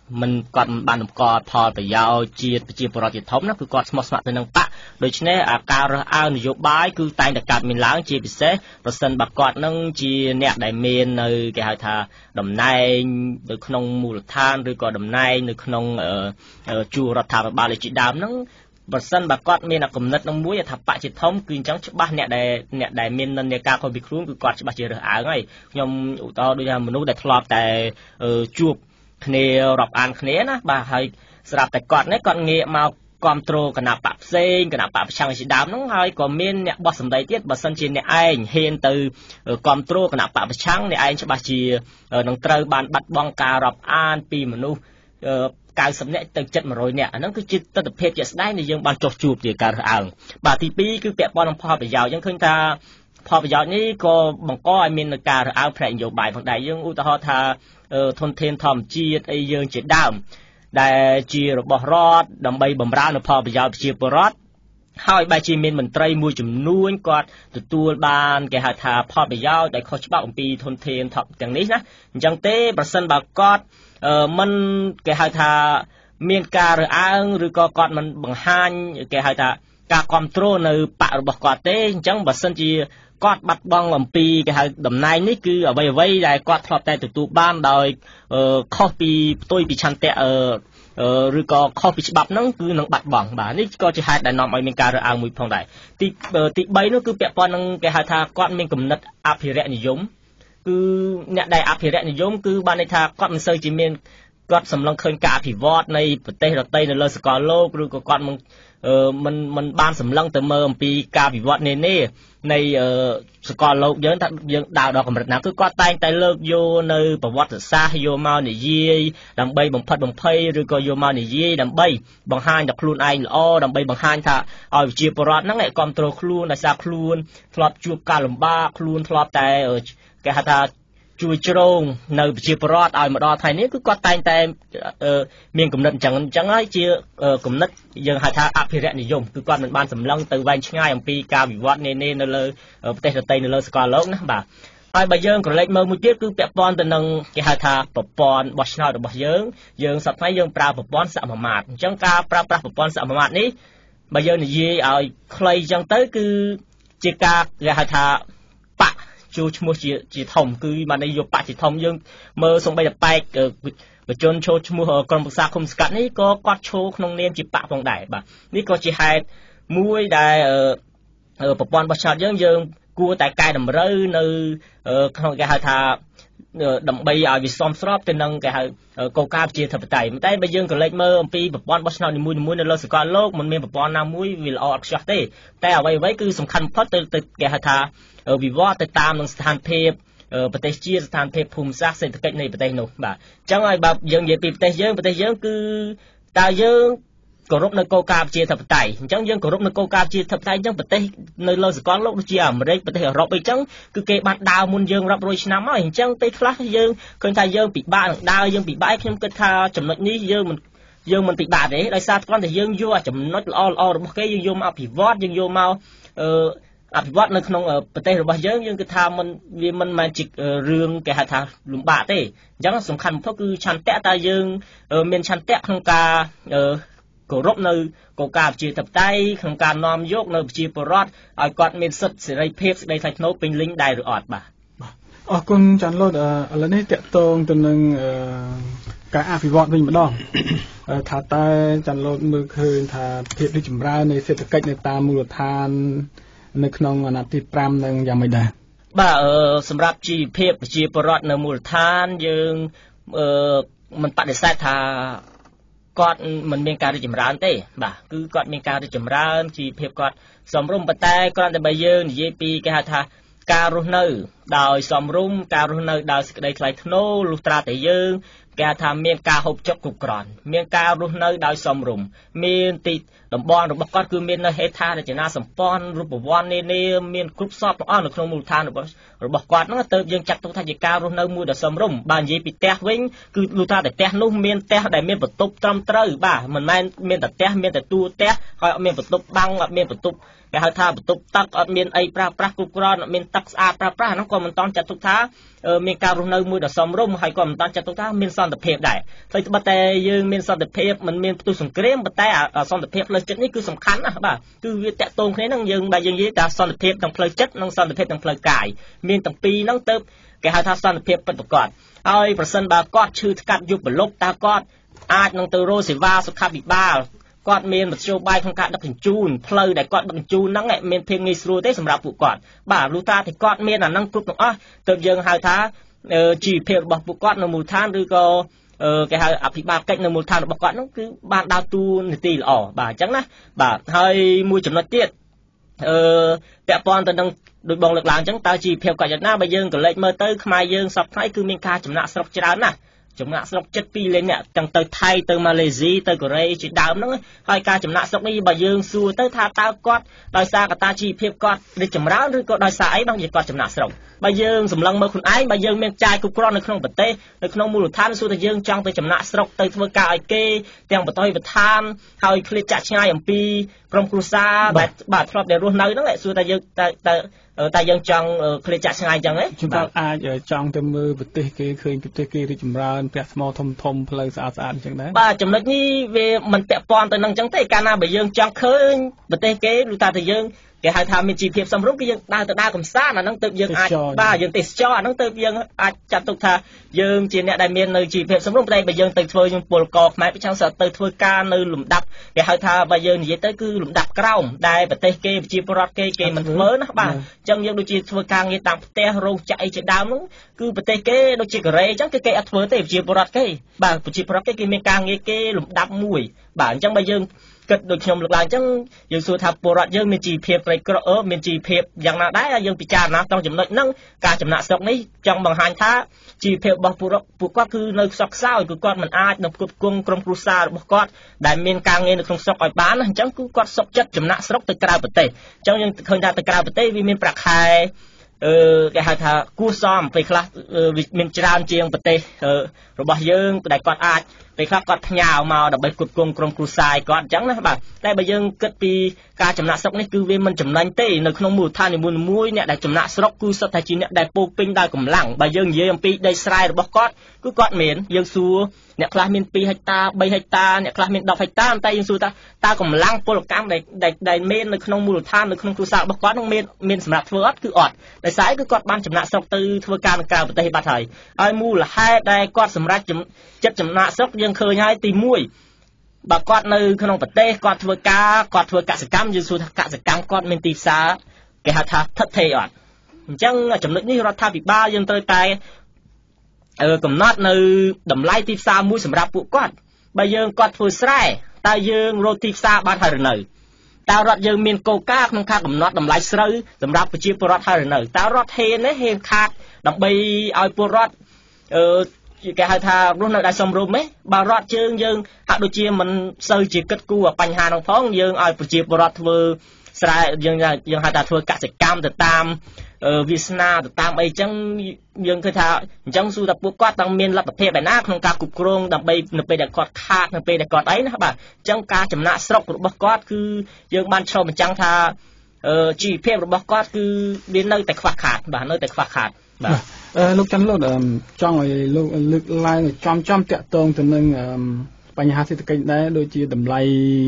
มันก่อนบ้านผมก็พอไปยาวจีบรอจิตทมนะคือก่อนสมอสมัครเป็นนังปะโดยเฉพาะอาการอ้าวนโยบายคือแต่งแต่การมีล้างจีพิเศษเปอร์เซ็นต์บักกอดนั่งจีเนี่ยได้เมนในแกหาทาดำในโดยขนมมูลฐานหรือก็ดำในในขนมจูรัฐบาลเลยจีดามนั่งเปอร์เซ็นต์บักกอดมีนักกำนัดน้องมุ้ยทับปะจิตทมคือจังฉบับเนี่ยได้เมนนั่นในการคอยบิครุ้งคือกอดฉบับจีเรืออ้างไงยมอุตส่าห์โดยมนุษย์ได้ทลอบแต่จูบเนี่ยรับอ่านเนี่ยนะบ่าให้สำหรับแต่ก่อนเนี่ยก่อนเงี้ยมาความโตขนาดปรับเส้นขนาดปรับช่างสีดำน้องให้ก็มีเนี่ยบอสสมได้เทียบบอสสันจีเนี่ยไอ้เห็นtừความโตขนาดปรับช่างเนี่ยไอ้ฉบับจีน้องเตยบานบัดบองการรับอ่านปีมนุษย์การสำเนาตึกจัดมาโรยเนี่ยนั่นคือจิตตัดเพจจะได้ในยังบานจบจูบที่การอ่านบ่าที่ปีคือแปะบอลพอไปยาวยังขึ้นตาพอไปยาวนี้ก็บังก็ไอ้มีการอ่านแผลโยบายบางใดยังอุตส่าห์ทาทนเทนทอมจีไอ้ยังจีดำได้จีรบรอดดำใบบำราในพอไปยาวจีบรอดให้ใบจีมีมันไตรมวยจุ่มนุ่นกอดตัวบานแกหาทาพอไปยาวได้ข้อฉบับของปีทนเทนทอมอย่างนี้นะจังเต้ประสันบากอดมันแกหาทาเมียนการอ้างหรือก็กอดมันบังหันแกหาทาการคอมโตรในปะรบกอดเต้จังประสันจีกอดบัดบองลำปีแกหาดำนายนี่คือเอาไว้ได้กอดทลอบแต่ตัวบ้านโดยข้อปีตัวปีชันเตหรือก็ข้อปิฉบับนั่นคือนังบัดบ่องบ่านี่ก็จะให้ได้นำเอาเมริกาหรือเอามวยพองได้ติใบนั่นคือเปียปอนนังแกหาทาก้อนเมงกำนัดอภิเรนิยมคือเนี่ยได้อภิเรนิยมคือบานในทาก้อนมันเซอร์จิเมนก้อนสำลังเคยการผิวอดในประเทศเราเตยในเลสกอโลกหรือก็ก้อนมันบ้านสำลังแต่เมื่อปีการผิวอดเน่ในสกอโลกเยอะยังดาวดอกกำลังนั้นคือก็แต่งแต่เลิกโยในประวัติศาสตร์โยมาในยี่ดำใบบงพัดบงเพยหรือก็โยมาในยี่ดำใบบางฮันจากคลูนไอหรือดำใบบางฮันถ้าเอาจีบรอดนั่งไอ้กอมโตรคลูนในซาคลูนทลอบจูบการลำบากคลูนทลอบแต่แกหาทาช่วยโจงในจีบรอดเอามาดอไทยนี้คือก็แต่งแต่เมียนกำนัดจังไอ้เจีกำนัดยังหาทาอภิเรนิยมคือก่อนมันบ้านสำลังtừวันง่ายของปีการวิวัฒน์เน่ในเลยประเทศไทยในเลยสกอลโลกนะบ่าไอ้ใบยังก็เล็กเมื่อมุจิคือแปะปอนแต่นังแกหาทาปะปอนบอชนาดบอชยังสับให้ยังปลาปะปอนสามมาดจังการปลาปะปอนสามมาดนี้ใบยังนี่ยี่เอาใครจังเต้คือจีกาแกหาทาปะจูชมูจีทอมคือมันในโยปะจีทอมยังเมื่อส่งไปจะไปจนโชว์ชมูกรมปรึกษาคมสกัดนี่ก็กอดโชว์ขนมเนียนจีปะตรงไหนบ่นี่ก็จีให้มวยได้ปะปอนประชาชนยังกูแต่กายดำเรือในขนมแกหาทาดำใบเอาวิสอมสอบเป็นนังแกหาโกกาเจียทับไตไม่ได้ใบยังก็เล็กเมื่อปีปะปอนประชาชนมวยในโลกสกอตโลกมันมีปะปอนน้ำมวยวิลออกชัดเต้แต่เอาไว้คือสำคัญเพราะตึกแกหาทาวิวอดตามหนังสถานเพบประเทศจีนสถานเพบภูมิศาสตร์เศรษฐกิจในประเทศนู้นบ่าจังไอ้แบบยังยี่ปีประเทศยังคือตายังกรบในโกกาเจียทับไตจังยังกรบในโกกาเจียทับไตจังประเทศในโลกสกอตโลกเจียมเร็กประเทศเราไปจังคือเก็บบัตรดาวมุนยังรับโรยชนะมาจังไปคลาสยังคนไทยยังปิดบ้านดาวยังปิดบ้านเพียงก็ท่าจำนวนนี้ยังมันปิดบ้านเลยโดยซาตก้อนแต่ยังยั่วจำนวนอระบบเกยยังยั่วมาผิดวอดยังยั่วมาอภิวัตในขนมประเทศเรายังคือทำมันมาจิกเรื่องแกหาทางหลุมบาเต้ยังสำคัญเพราะคือชันเตะตายังเมียนชันเตะของการกรบในกกาจีทับไตของการนอมยกในจีปรอดไอ้กอดเมียนสุดเสรีเพศในไทยโนเป็นลิงได้หรืออดบ่คุณจันโรดอะไรนี่เตะตรงตัวหนึ่งการอภิวัตวิ่งมาดองถ้าใต้จันโรดมือคืนถ้าเพียบที่จุ่มรายในเศรษฐกิจในตามมูลฐานในขนมอันที่ปรามนึงยังไม่ได้บ่าสำหรับจีเพียบจีปรอดในมูลฐานยังมันปฏิเสธท่าก่อนมันมีการจิมร้านเต้บ่าคือก่อนมีการจิมร้านจีเพียบก่อนสมรุมปะแต่ก่อนแต่ใบยืนยี่ปีแกหาท่าการรุ่นเนอดาวสมรุมการรุ่นเนอดาวสกได้คลายทโนลูตราแต่ยืนแกทำเมียนกาหบจบกุกกรอนเมียนการรุ่นเนอดาวสมรุมเมียนติดลำบอนหรือบกอดคือเมียนในเฮธาในเจนาสมปอนรูปวันเนเมียนกรุ๊ปซอบอ้อนหรือขนมมูลทานหรือบกอดนั่งเติมยังจักตุทัยการรุ่นเนอมูดสมรุมบานยีปิเตะวิ่งคือลูตราแต่เตะนุ่มเมียนเตะได้เมียนประตูตรำเตอบ่ามันไม่เมียนแต่เตะเมียนแต่ตู้เตะคอยเมียนประตูบังเมียนประตูแกหาท่าประตูตักเมียนไอปลากุกรอนเมียนตักสะอาดปลานั่นก็มันตอนจัดทุกท่าเมียนการรุ่นเนอมูดสมรุมให้ก็มันตอนจัดทุกท่าเมียนสន្តិភាពដែរតែបើតែយើងមានសន្តិភាពមិនមានផ្ទុះសង្គ្រាមប៉ុន្តែសន្តិភាពផ្លូវចិត្តនេះគឺសំខាន់ណាស់បាទគឺវាតាក់ទងគ្នានឹងយើងបើយើងនិយាយថាសន្តិភាពទាំងផ្លូវចិត្តនិងសន្តិភាពទាំងផ្លូវកាយមានទាំងពីរហ្នឹងទៅគេហៅថាសន្តិភាពពិតប្រាកដហើយប្រសិនបើគាត់ឈឺថ្កាត់យប់ប្រលប់តើគាត់អាចនឹងទៅរកសេវាសុខាភិបាលគាត់មានមធ្យោបាយក្នុងការដឹកជញ្ជូនផ្លូវដែលគាត់ដឹកជញ្ជូនហ្នឹងមានភាពងាយស្រួលទេសម្រាប់ពួកគាត់បាទលុះតាតែគាត់មានអាហ្នឹងគ្រប់ទាំងអស់ទៅយើងហៅថាជីវភាពរបស់ពួកគាត់នៅមូលដ្ឋានឬក៏គេហៅអភិបាលកិច្ចនៅមូលដ្ឋានរបស់គាត់ហ្នឹងគឺបានដើរតួនាទីល្អបាទអញ្ចឹងណាបាទហើយមួយចំណុចទៀតពាក់ព័ន្ធទៅនឹងដោយបងលើកឡើងអញ្ចឹងតើជីវភាពគាត់យ៉ាងណាបើយើងក៏លេចមើលទៅខ្មែរយើងសពថ្ងៃគឺមានការចំណាក់ស្រុកច្រើនណាស់ចំណាក់ស្រុក7 លានអ្នកទាំងទៅថៃទៅម៉ាឡេស៊ីទៅកូរ៉េជាដើមហ្នឹងហើយការចំណាក់ស្រុកនេះបើយើងសួរទៅថាតើគាត់ដោយសារកត្តាជីវភាពគាត់រីកចម្រើនឬក៏ដោយសារអីបានជាគាត់ចំណាក់ស្រុកបើយើងសម្លឹងមើលខ្លួនឯងបើយើងមានចាយគ្រប់គ្រាន់នៅក្នុងប្រទេសនៅក្នុងមូលដ្ឋានសួរថាយើងចង់ទៅចំណាក់ស្រុកទៅធ្វើការឲ្យគេទាំងបតយបឋានហើយឃ្លាតចាក់ឆ្ងាយអំពីក្រុមគ្រួសារដែលបាទធ្លាប់តែរស់នៅហ្នឹងសួរថាយើងតែយើងចង់ឃ្លាតចាក់ឆ្ងាយអញ្ចឹងបាទអាចចង់ទៅមើលប្រទេសគេឃើញប្រទេសគេរីកចម្រើនផ្ទះថ្មធំផ្លូវស្អាតអញ្ចឹងដែរបាទចំណុចនេះវាមិនពាក់ព័ន្ធទៅនឹងអញ្ចឹងទេកាលណាបើយើងចង់ឃើញប្រទេសគេឬថាយើងគេហៅថាមានជីវភាពសមរម្យគឺយើងដើរកំសាន្តអាហ្នឹងទៅយើងអាចបាទយើងទេសចរអាហ្នឹងទៅយើងអាចចាត់ទុកថាយើងជាអ្នកដែលមាននៅជីវភាពសមរម្យតែបើយើងទៅធ្វើយើងពលករខ្មែរប្រចាំស្រុកទៅធ្វើការនៅលំដាប់គេហៅថាបើយើងនិយាយទៅគឺលំដាប់ក្រោមដែលប្រទេសគេប្រជាពលរដ្ឋគេមិនធ្វើណាបាទអញ្ចឹងយើងដូចជាធ្វើការងារតាមផ្ទះរោងចក្រអីជាដើមហ្នឹងគឺប្រទេសគេដូចជាកូរ៉េអញ្ចឹងគេអត់ធ្វើទេប្រជាពលរដ្ឋគេបាទប្រជាពលរដ្ឋគេមានការងារគេលំដាប់មួយបាទអញ្ចឹងបើយើងគិតដូចខ្ញុំលើកឡើងអញ្ចឹងយើងសួរថាពលរដ្ឋយើងមានជីវភាពក្រីក្រមានជីវភាពយ៉ាងណាដែរយើងពិចារណាក្នុងចំណុចហ្នឹងការចំណាក់ស្រុកនេះចង់បង្ហាញថាជីវភាពរបស់ពួកគាត់គឺនៅខ្សត់ខ្សោយគឺគាត់មិនអាចនឹងផ្គត់ផ្គង់ក្រុមគ្រួសាររបស់គាត់ដែលមានការងារនៅក្នុងស្រុកឲ្យបានអញ្ចឹងគឺគាត់សុខចិត្តចំណាក់ស្រុកទៅក្រៅប្រទេសអញ្ចឹងយើងឃើញថាទៅក្រៅប្រទេសវាមានប្រាក់ខែគេហៅថាគួរសមពេលខ្លះមានច្រើនជាងប្រទេសរបស់យើងដែលគាត់អាចពេលខ្លះគាត់ផ្ញើមកដើម្បីផ្គត់ផ្គង់ក្រុមគ្រួសារគាត់អញ្ចឹងណាបាទតែបើយើងគិតពីការចំណាក់ស្រុកនេះគឺវាមិនចំណេញទេនៅក្នុងមូលដ្ឋាននីមួយៗអ្នកដែលចំណាក់ស្រុកគឺសុទ្ធតែជាអ្នកដែលពោពេញដោយកម្លាំងបើយើងនិយាយអំពីដីស្រែរបស់គាត់គឺគាត់មានយើងសួរអ្នកខ្លះមាន2ហិកតា3ហិកតាអ្នកខ្លះមាន10ហិកតាតែយើងសួរថាតើកម្លាំងពលកម្មដែលមាននៅក្នុងមូលដ្ឋាននៅក្នុងគ្រួសាររបស់គាត់នឹងមានសម្រាប់ធ្វើអត់គឺអត់ដោយសារគឺគាត់បានចំណាក់ស្រុកទៅធ្វើការនៅក្រៅប្រទេសបាត់ហើយមូលហេតុដែលគាត់សម្រេចចិត្តចំណាក់ស្រុកយើងឃើញហើយទី1បើគាត់នៅក្នុងប្រទេសគាត់ធ្វើកសិកម្មយើងសួរថាកសិកម្មគាត់មានទីផ្សារគេហៅថាថិតថេរអត់អញ្ចឹងចំណុចនេះរដ្ឋាភិបាលយើងត្រូវតែកំណត់នៅតម្លៃទីផ្សារមួយសម្រាប់ពួកគាត់បើយើងគាត់ធ្វើស្រែតើយើងរកទីផ្សារបានហើយឬនៅតើរដ្ឋយើងមានកលការក្នុងការកំណត់តម្លៃស្រូវសម្រាប់ប្រជាពលរដ្ឋហើយឬនៅតើរដ្ឋហ៊ានខាតដើម្បីឲ្យពលរដ្ឋគេហៅថារស់នៅដែលសមរម្យទេបើរដ្ឋយើងហាក់ដូចជាមិនសូវជាគិតគូរបញ្ហានោះផងយើងឲ្យប្រជាពលរដ្ឋធ្វើស្រែយើងហៅថាធ្វើកសិកម្មទៅតាមវាសនាទៅតាមអីចឹងយើងឃើញថាអញ្ចឹងសួរថាពួកគាត់ต้องមានលទ្ធភាពឯណាក្នុងការគ្រប់គ្រងដើម្បីនៅពេលដែលគាត់ខាតនៅពេលដែលគាត់អីណាបាទអញ្ចឹងការចំណាក់ស្រុករបស់គាត់គឺយើងបានឆ្លុះបញ្ចាំងថាជីវភាពរបស់គាត់គឺមាននៅតែខ្វះខាតបាទនៅតែខ្វះខាតបាទលោកច័ន្ទលូតចង់ឲ្យលោកលើកឡើងចំតាក់ទងទៅនឹងបញ្ហាសេដ្ឋកិច្ចដែរដូចជាតម្លៃ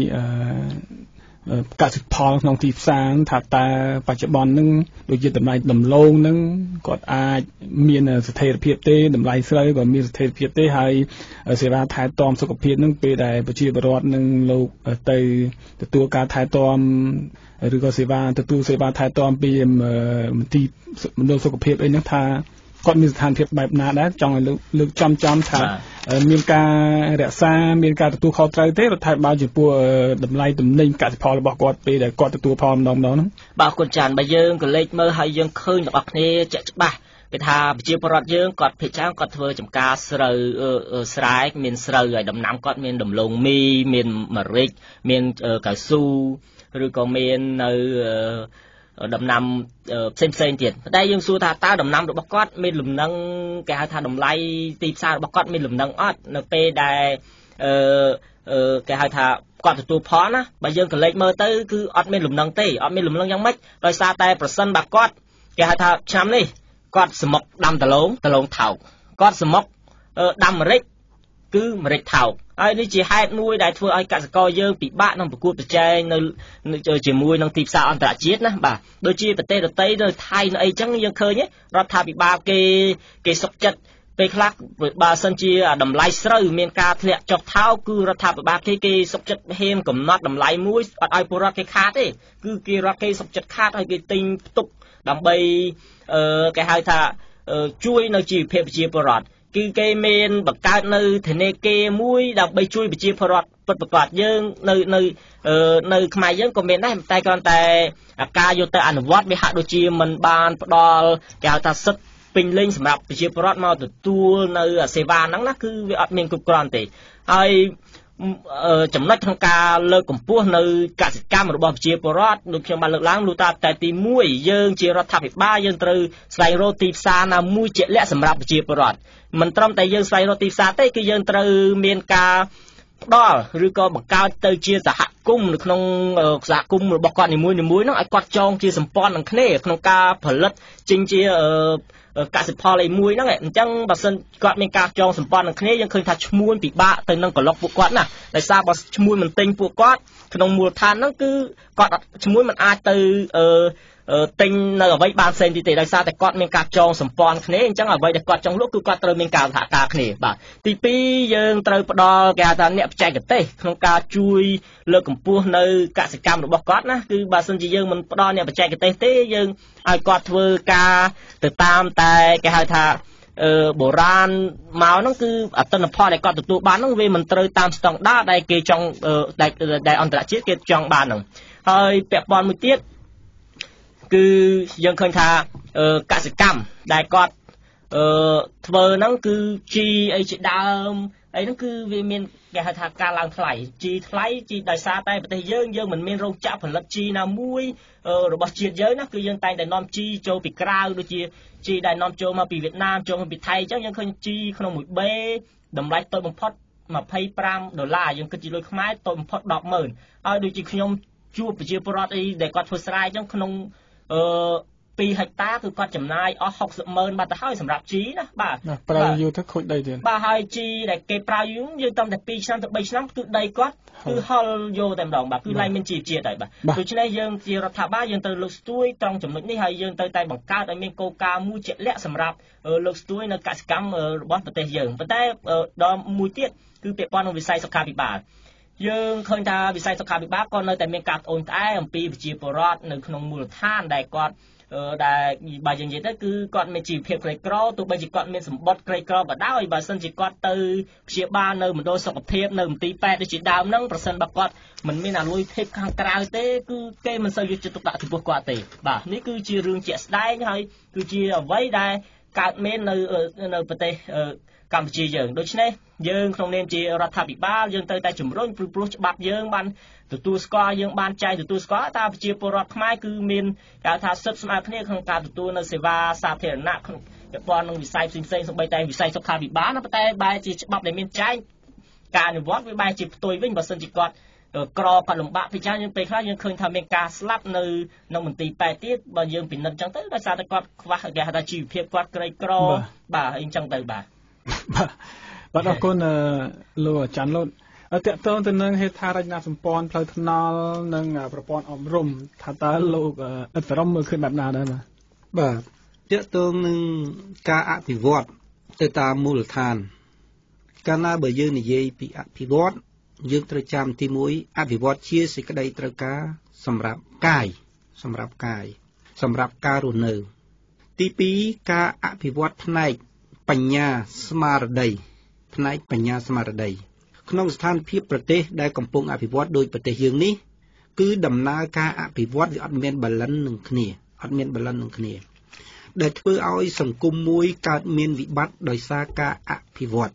កសិផលក្នុងទីផ្សារថាតើបច្ចុប្បន្នហ្នឹងដូចជាតម្លៃដំឡូងហ្នឹងគាត់អាចមានស្ថិរភាពទេតម្លៃស្រូវក៏មានស្ថិរភាពទេហើយសេវាថែទាំសុខភាពហ្នឹងពេលដែលប្រជាពលរដ្ឋនឹងលោកទៅទទួលការថែទាំឬក៏ទទួលសេវាថែទាំពីមន្ទីរមណ្ឌលសុខភាពអីហ្នឹងថាគាត់មានស្ថានភាពបែបណាដែរចង់ឲ្យលើកចំថាមានការរក្សាមានការទទួលខុសត្រូវទេរដ្ឋាភិបាលចំពោះតម្លៃទំនិញកសិផលរបស់គាត់ពេលដែលគាត់ទទួលផលម្ដងហ្នឹងបាទគុណចានបើយើងក៏លេចមើលហើយយើងឃើញរបស់គ្នាជាក់ច្បាស់គេថាប្រជាពលរដ្ឋយើងគាត់ភាគច្រើនគាត់ធ្វើចំការស្រូវស្រែមានស្រូវហើយដំណាំគាត់មានដំឡូងមីមានម្រេចមានកៅស៊ូឬក៏មាននៅដំណាំផ្សេងទៀតតែយើងសួរថាតើដំណាំរបស់គាត់មានលំនឹងគេហៅថាតម្លៃទីផ្សាររបស់គាត់មានលំនឹងអត់នៅពេលដែលគេហៅថាគាត់ទទួលផលណាបើយើងក៏លេចមើលទៅគឺអត់មានលំនឹងទេអត់មានលំនឹងយ៉ាងម៉េចដោយសារតែប្រសិនបើគាត់គេហៅថាឆ្នាំនេះគាត់សមុកដាំដលងថោកគាត់សមុកដាំម្រេចគឺម្រេចថោកហើយនេះជាហេតុមួយដែលធ្វើឲ្យកសិករយើងពិបាកក្នុងប្រកួតប្រជែងនៅជាមួយនឹងទីផ្សារអន្តរជាតិណាបាទដូចជាប្រទេសដទៃនៅថៃនៅអីចឹងយើងឃើញរដ្ឋាភិបាលគេសុខចិត្តពេលខ្លះបើសិនជាតម្លៃស្រូវមានការធ្លាក់ចុះថោកគឺរដ្ឋាភិបាលគេសុខចិត្តហ៊ានកំណត់តម្លៃមួយអត់ឲ្យពលរដ្ឋគេខាតទេគឺគេរដ្ឋគេសុខចិត្តខាតឲ្យគេទិញផ្ទុកដើម្បីគេហៅថាជួយនៅជីវភាពប្រជាពលរដ្ឋគឺគេមានបង្កើតនៅធនាគារមួយដើម្បីជួយប្រជាពលរដ្ឋពិតប្រាកដយើងនៅខ្មែរយើងក៏មានដែរតែគ្រាន់តែការយកទៅអនុវត្តវាហាក់ដូចជាមិនបានផ្ដល់គេហៅថាសិទ្ធិពេញលេញសម្រាប់ប្រជាពលរដ្ឋមកទទួលនៅសេវាហ្នឹងណាគឺវាអត់មានគ្រប់គ្រាន់ទេហើយចំណុចក្នុងការលើកកម្ពស់នៅកសិកម្មរបស់ប្រជាពលរដ្ឋដូចខ្ញុំបានលើកឡើងនោះតែទី1យើងជារដ្ឋាភិបាលយើងត្រូវស្វែងរកទីផ្សារណាមួយជាក់លាក់សម្រាប់ប្រជាពលរដ្ឋមិនត្រឹមតែយើងស្វែងរកទីផ្សារទេគឺយើងត្រូវមានការផ្ដល់ឬក៏បង្កើតទៅជាសហគមន៍នៅក្នុងសហគមន៍របស់គាត់នីមួយៗហ្នឹងឲ្យគាត់ចងជាសម្ព័ន្ធនឹងគ្នាក្នុងការផលិតចេញជាកសិផលឯមួយហ្នឹងអញ្ចឹងបើសិនគាត់មានការចងសម្ព័ន្ធនឹងគ្នាយើងឃើញថាឈ្មួញពិបាកទៅនឹងក្លុកពួកគាត់ណាដោយសារបើឈ្មួញមិនទិញពួកគាត់ក្នុងមូលដ្ឋានហ្នឹងគឺគាត់ឈ្មួញមិនអាចទៅទិញនៅអ្វីបានផ្សេងទីទេដោយសារតែគាត់មានការចងសម្ព័ន្ធគ្នាអញ្ចឹងអ្វីដែលគាត់ចង់លក់គឺគាត់ត្រូវមានការសហការគ្នាបាទទី2យើងត្រូវផ្ដល់គេហៅថាអ្នកបច្ចេកទេសក្នុងការជួយលើកកម្ពស់នៅកសិកម្មរបស់គាត់ណាគឺបើសិនជាយើងមិនផ្ដល់អ្នកបច្ចេកទេសទេយើងឲ្យគាត់ធ្វើការទៅតាមតែគេហៅថាបុរាណមកហ្នឹងគឺអតិថិផលដែលគាត់ទទួលបានហ្នឹងវាមិនត្រូវតាមស្តង់ដារដែលគេចង់ដែលអន្តរជាតិគេចង់បានហ្នឹងហើយពាក់ព័ន្ធមួយទៀតគឺយើងឃើញថាកសិកម្មដែលគាត់ធ្វើហ្នឹងគឺជីអីជាដើមអីហ្នឹងគឺវាមានគេហៅថាការឡើងថ្លៃជីថ្លៃជីដោយសារតែប្រទេសយើងមិនមានរោងចក្រផលិតជីណាមួយរបស់ជាតិយើងណាគឺយើងតែងតែនាំជីចូលពីក្រៅដូចជាជីដែលនាំចូលមកពីវៀតណាមចូលមកពីថៃអញ្ចឹងយើងឃើញជីក្នុងមួយបេតម្លៃតូចបំផុត$25យើងគិតជាលុយខ្មែរតូចបំផុត100000ហើយដូចជាខ្ញុំជួបប្រជាពលរដ្ឋអីដែលគាត់ធ្វើស្រែអញ្ចឹងក្នុង2ហិកតាគឺគាត់ចំណាយអស់600000បាត់ទៅហើយសម្រាប់ជីណាបាទប្រើយូរទៅខូចដីទៀតបាទហើយជីដែលគេប្រើយូរយើងតាមតែ2ឆ្នាំទៅ3ឆ្នាំគឺដីគាត់គឺហុលយកតែម្ដងបាទគឺឡើងមានជីជាតិហើយបាទដូច្នេះយើងជារដ្ឋាភិបាលយើងត្រូវលើកស្ទួយត្រង់ចំណុចនេះហើយយើងត្រូវតែបង្កើតឲ្យមានគោលការណ៍មួយជាក់លាក់សម្រាប់លើកស្ទួយនៅកសិកម្មរបស់ប្រទេសយើងប៉ុន្តែដល់មួយទៀតគឺពាក់ព័ន្ធនឹងវិស័យសុខាភិបាលយើងឃើញថាវិស័យសុខាភិបាលក៏នៅតែមានការត្អូញត្អែអំពីប្រជាពលរដ្ឋនៅក្នុងមូលដ្ឋានដែលគាត់ដែលបើយើងនិយាយទៅគឺគាត់មានជីវភាពក្រីក្រទោះបីជាគាត់មានសម្បត្តិក្រីក្រក៏ដោយបើសិនជាគាត់ទៅព្យាបាលនៅមណ្ឌលសុខភាពនៅមន្ទីរពេទ្យដូចជាដើមហ្នឹងប្រសិនបើគាត់មិនមានអាលុយភេទខាងក្រៅទេគឺគេមិនសូវយកចិត្តទុកដាក់ចំពោះគាត់ទេបាទនេះគឺជារឿងជាក់ស្ដែងហើយគឺជាអ្វីដែលកើតមាននៅប្រទេសកម្ពុជាយើងដូច្នេះយើងក្នុងនាមជារដ្ឋាភិបាលយើងត្រូវតែជំរុញព្រោះច្បាប់យើងបានទទួលស្គាល់យើងបានចែងទទួលស្គាល់ថាប្រជាពលរដ្ឋខ្មែរគឺមានគេថាសិទ្ធិស្មើគ្នាក្នុងការទទួលនៅសេវាសាធារណៈក្នុងពាក់ព័ន្ធនឹងវិស័យផ្សេងៗសូម្បីតែវិស័យសុខាភិបាលណាប៉ុន្តែបែរជាច្បាប់ដែលមានចែងការអនុវត្តវាបែរជាផ្ទុយវិញបើសិនជាគាត់ក្រគាត់លំបាកពីច្រើនយើងពេលខ្លះយើងឃើញថាមានការស្លាប់នៅមន្ទីរពេទ្យទៀតបើយើងពិនិត្យអញ្ចឹងទៅដោយសារតែគាត់ខ្វះគេហៅថាជីវភាពគាត់ក្រីក្របាទអីអញ្ចឹងទៅបាទបាទអរគុណលោកអាចារ្យលូតតកតងទៅនឹងហេដ្ឋារចនាសម្ព័ន្ធផ្លូវថ្នល់និងប្រព័ន្ធអប់រំថាតើលោកអត្តរមមើលឃើញបែបណាដែរបាទតកតងនឹងការអភិវឌ្ឍទៅតាមមូលដ្ឋានកាលណាបើយើងនិយាយពីអភិវឌ្ឍយើងត្រូវចាំទី1អភិវឌ្ឍជាសេចក្តីត្រូវការសម្រាប់កាយសម្រាប់ការរស់នៅទី2ការអភិវឌ្ឍផ្នែកបញ្ញាស្មារតីក្នុងស្ថានភាពប្រទេសដែលកំពុងអភិវឌ្ឍដោយប្រទេសយើងនេះគឺដំណើរការអភិវឌ្ឍវាអត់មានបលិននឹងគ្នាដែលធ្វើឲ្យសង្គមមួយកើតមានវិបត្តិដោយសារការអភិវឌ្ឍ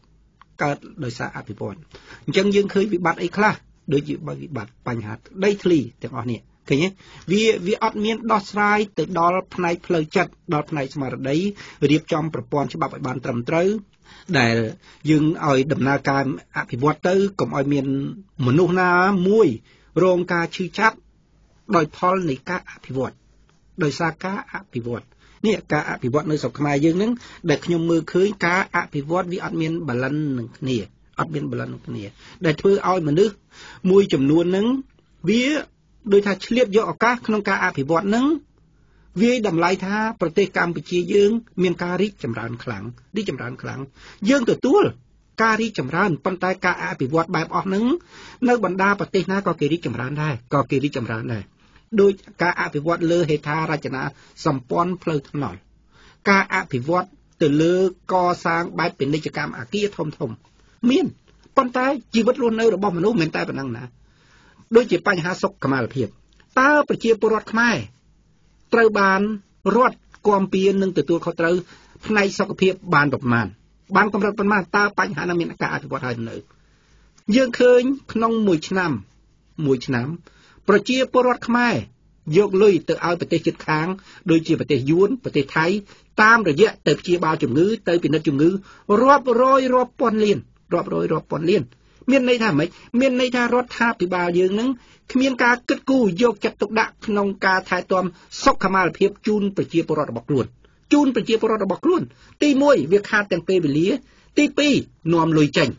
អញ្ចឹងយើងឃើញវិបត្តិអីខ្លះដូចជាវិបត្តិបញ្ហាដីធ្លីទាំងអស់នេះឃើញទេវាអត់មានដោះស្រាយទៅដល់ផ្នែកផ្លូវចិត្តដល់ផ្នែកស្មារតីរៀបចំប្រព័ន្ធច្បាប់ឲ្យបានត្រឹមត្រូវដែលយើងឲ្យដំណើរការអភិវឌ្ឍទៅកុំឲ្យមានមនុស្សណាមួយរងការឈឺចាប់ដោយផលនៃការអភិវឌ្ឍដោយសារការអភិវឌ្ឍនេះការអភិវឌ្ឍនៅស្រុកខ្មែរយើងហ្នឹងដែលខ្ញុំមើលឃើញការអភិវឌ្ឍវាអត់មានបលិននឹងគ្នាអត់មានបល័នគ្នាដែលធ្វើឲ្យមនុស្សមួយចំនួនហ្នឹងវាដោយថាឆ្លៀតយកឱកាសក្នុងការអភិវឌ្ឍហ្នឹងវាតម្លៃថាប្រទេសកម្ពុជាយើងមានការរីកចម្រើនខ្លាំងយើងទទួលការរីកចម្រើនប៉ុន្តែការអភិវឌ្ឍបែបអស់ហ្នឹងនៅបណ្ដាប្រទេសណាក៏គេរីកចម្រើនដែរដោយការអភិវឌ្ឍលើហេដ្ឋារចនាសម្ព័ន្ធផ្លូវថ្នល់ការអភិវឌ្ឍទៅលើកសាងបែបពាណិជ្ជកម្មអគារធំមានប៉ុន្តែជីវិតរស់នៅរបស់មនុស្សមិនតែប៉ុណ្ណឹងណាដូចជាបញ្ហាសុខុមាលភាពតើប្រជាពលរដ្ឋខ្មែរត្រូវបានរដ្ឋគាំពៀននិងទទួលខុសត្រូវផ្នែកសុខភាពបានប្រមាណបានកម្រិតប៉ុន្មានតើបញ្ហានោះមានការអភិវឌ្ឍហើយនៅយើងឃើញក្នុងមួយឆ្នាំប្រជាពលរដ្ឋខ្មែរយកលុយទៅឲ្យប្រទេសជិតខាងដូចជាប្រទេសយួនប្រទេសថៃតាមរយៈទៅព្យាបាលជំងឺទៅពិនិត្យជំងឺរាប់រយរាប់ពាន់លានមានន័យថាម៉េចមានន័យថារដ្ឋាភិបាលយើងនឹងគ្មានការគិតគូរយកចិត្តទុកដាក់ក្នុងការថែទាំសុខុមាលភាពជូនប្រជាពលរដ្ឋរបស់ខ្លួនទី1វាខាតទាំងពេលវេលាទី2នាំលុយចេញ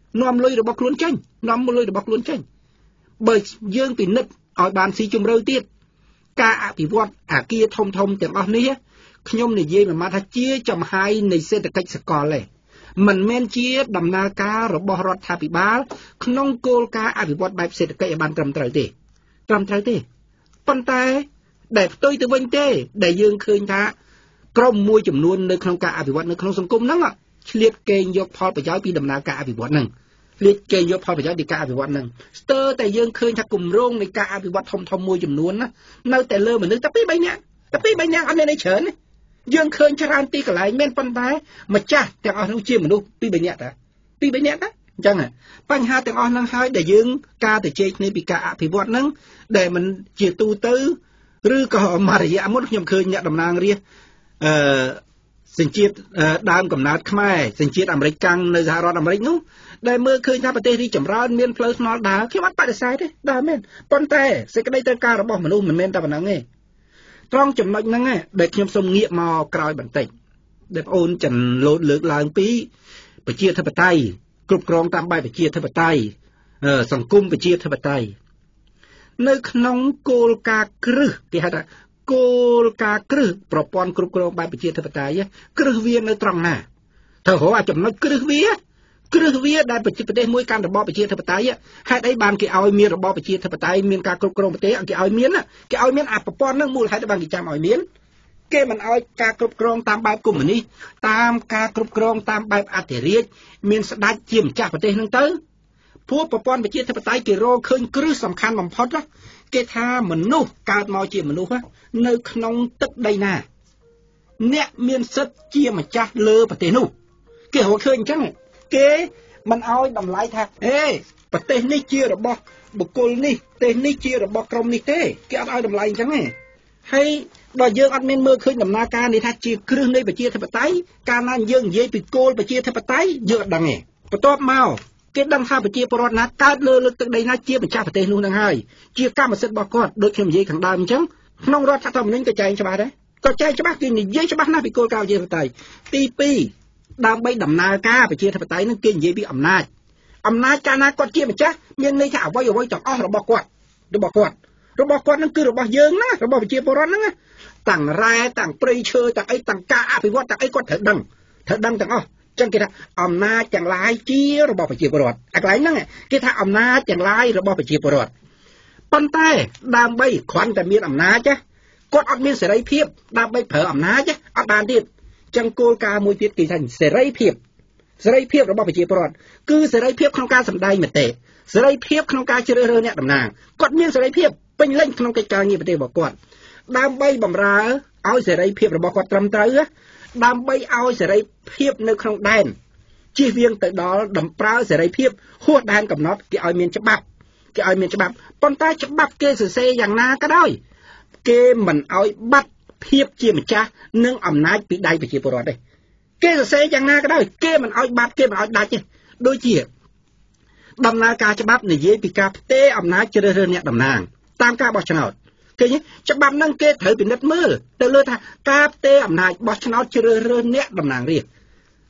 បើយើងពិនិត្យឲ្យបានស៊ីជម្រៅទៀតការអភិវឌ្ឍអាគារធំទាំងអស់នេះខ្ញុំនិយាយមួយម៉ាត់ថាជាចំហាយនៃសេដ្ឋកិច្ចសកលទេមិនមែនជាដំណើរការរបស់រដ្ឋាភិបាលក្នុងគោលការណ៍អភិវឌ្ឍបែបសេដ្ឋកិច្ចឲ្យបានត្រឹមត្រូវទេប៉ុន្តែដែលផ្ទុយទៅវិញទេដែលយើងឃើញថាក្រុមមួយចំនួននៅក្នុងការអភិវឌ្ឍនៅក្នុងសង្គមហ្នឹងឆ្លៀតកេងយកផលប្រយោជន៍ពីដំណើរការអភិវឌ្ឍហ្នឹងស្ទើរតែយើងឃើញថាគម្រោងនៃការអភិវឌ្ឍធំមួយចំនួនណានៅតែលើមនុស្សតែ2-3នាក់អត់មានអីច្រើនទេយើងឃើញច្រើនទីកន្លែងមានប៉ុន្តែម្ចាស់ទាំងអស់នោះជាមនុស្ស2-3នាក់តាអញ្ចឹងបញ្ហាទាំងអស់ហ្នឹងហើយដែលយើងការទៅជែកគ្នាពីការអភិវឌ្ឍហ្នឹងដែលมันជាទូទៅឬក៏មួយរយៈមុនខ្ញុំឃើញអ្នកតំណាងរាស្ត្រសញ្ជាតិដើមកំណើតខ្មែរសញ្ជាតិអាមេរិកកាំងនៅសហរដ្ឋអាមេរិកនោះដែលមើលឃើញថាប្រទេសរីកចម្រើនមានផ្លូវថ្នល់ដើរខ្ញុំអត់បដិសេធទេដើរមែនប៉ុន្តែសេចក្តីត្រូវការរបស់មនុស្សមិនមែនតែប៉ុណ្ណឹងទេត្រង់ចំណុចហ្នឹងដែលខ្ញុំសូមងាកមកក្រោយបន្តិចដែលបងអូនចន្លោតលើកឡើងពីប្រជាធិបតេយ្យគ្រប់គ្រងតាមបែបប្រជាធិបតេយ្យសង្គមប្រជាធិបតេយ្យនៅក្នុងគោលការណ៍គ្រឹះគេហៅថាគោលការណ៍គ្រឹះប្រព័ន្ធគ្រប់គ្រងបែបប្រជាធិបតេយ្យគ្រឹះវានៅត្រង់ណាត្រូវរកឲ្យចំណុចគ្រឹះវាដែលប្រទេសមួយកាន់របបប្រជាធិបតេយ្យហេតុអីបានគេឲ្យមានរបបប្រជាធិបតេយ្យមានការគ្រប់គ្រងប្រទេសគេឲ្យមានអាប្រព័ន្ធហ្នឹងមូលហេតុបានគេចាំឲ្យមានគេមិនឲ្យការគ្រប់គ្រងតាមបែបកុម្មុយនីសតាមការគ្រប់គ្រងតាមបែបអធិរាជមានស្ដេចជាម្ចាស់ប្រទេសហ្នឹងទៅព្រោះប្រព័ន្ធប្រជាធិបតេយ្យគេរកឃើញគ្រឹះសំខាន់បំផុតគេថាមនុស្សកើតមកជាមនុស្សនៅក្នុងទឹកដីណាអ្នកមានសិទ្ធិជាម្ចាស់លើប្រទេសនោះគេរកឃើញអញ្ចឹងគេមិនឲ្យតម្លៃថាប្រទេសនេះជារបស់បុគ្គលនេះប្រទេសនេះជារបស់ក្រុមនេះទេគេអត់ឲ្យតម្លៃអញ្ចឹងទេហើយដល់យើងអត់មានមើលឃើញដំណើរការនេះថាជាគ្រឹះនៃប្រជាធិបតេយ្យកាលណាយើងនិយាយពីគោលប្រជាធិបតេយ្យយើងអត់ដឹងទេបន្ទាប់មកគេដឹងថាប្រជាពលរដ្ឋណាកើតលើទឹកដីណាជាម្ចាស់ប្រទេសនោះនឹងហើយជាកម្មសិទ្ធិរបស់គាត់ដូចខ្ញុំនិយាយខាងដើមអញ្ចឹងក្នុងរដ្ឋធម្មនុញ្ញក៏ចែងច្បាស់ដែរគេនិយាយច្បាស់ណាស់ពីគោលការណ៍ប្រជាធិបតេយ្យទី2ដើម្បីដំណើរការប្រជាធិបតេយ្យនឹងគេនិយាយពីអំណាចកាលណាគាត់ជាម្ចាស់មានន័យថាអ្វីទាំងអស់របស់គាត់នឹងគឺរបស់យើងណារបស់ប្រជាពលរដ្ឋហ្នឹងតាំងរ៉ែតាំងព្រៃឈើតាំងអីតាំងការអភិវឌ្ឍតាំងអីគាត់ត្រូវដឹងទាំងអស់ចឹងគេថាអំណាចទាំងឡាយជារបស់ប្រជាពលរដ្ឋអាកន្លែងហ្នឹងគេថាអំណាចទាំងឡាយរបស់ប្រជាពលរដ្ឋប៉ុន្តែដើម្បីគ្រាន់តែមានអំណាចគាត់អត់មានសេរីភាពដើម្បីប្រើអំណាចអត់បានទៀតចឹងគោលការណ៍មួយទៀតគេថាសេរីភាពរបស់ប្រជាពលរដ្ឋគឺសេរីភាពក្នុងការសម្ដែងមតិសេរីភាពក្នុងការជ្រើសរើសអ្នកតំណាងគាត់មានសេរីភាពពេញលេញក្នុងកិច្ចការងារប្រទេសរបស់គាត់ដើម្បីបម្រើឲ្យសេរីភាពរបស់គាត់ត្រឹមត្រូវដើម្បីឲ្យសេរីភាពនៅក្នុងដែនជៀសវាងទៅដល់ដំប្រើសេរីភាពហួសដែនកំណត់គេឲ្យមានច្បាប់ប៉ុន្តែច្បាប់គេសរសេរយ៉ាងណាក៏ដោយគេមិនឲ្យបាត់ភាពជាម្ចាស់និងអំណាចពីដៃប្រជាពលរដ្ឋទេគេសរសេរយ៉ាងណាក៏ដោយគេមិនឲ្យបាត់គេមិនឲ្យដាច់ទេដូចជាដំណើរការច្បាប់និយាយពីការផ្ទេរអំណាចជ្រើសរើសអ្នកតំណាងតាមការបោះឆ្នោតឃើញច្បាប់ហ្នឹងគេត្រូវពិនិត្យមើលទៅលើថាការផ្ទេរអំណាចបោះឆ្នោតជ្រើសរើសអ្នកតំណាងរាស្ត្រ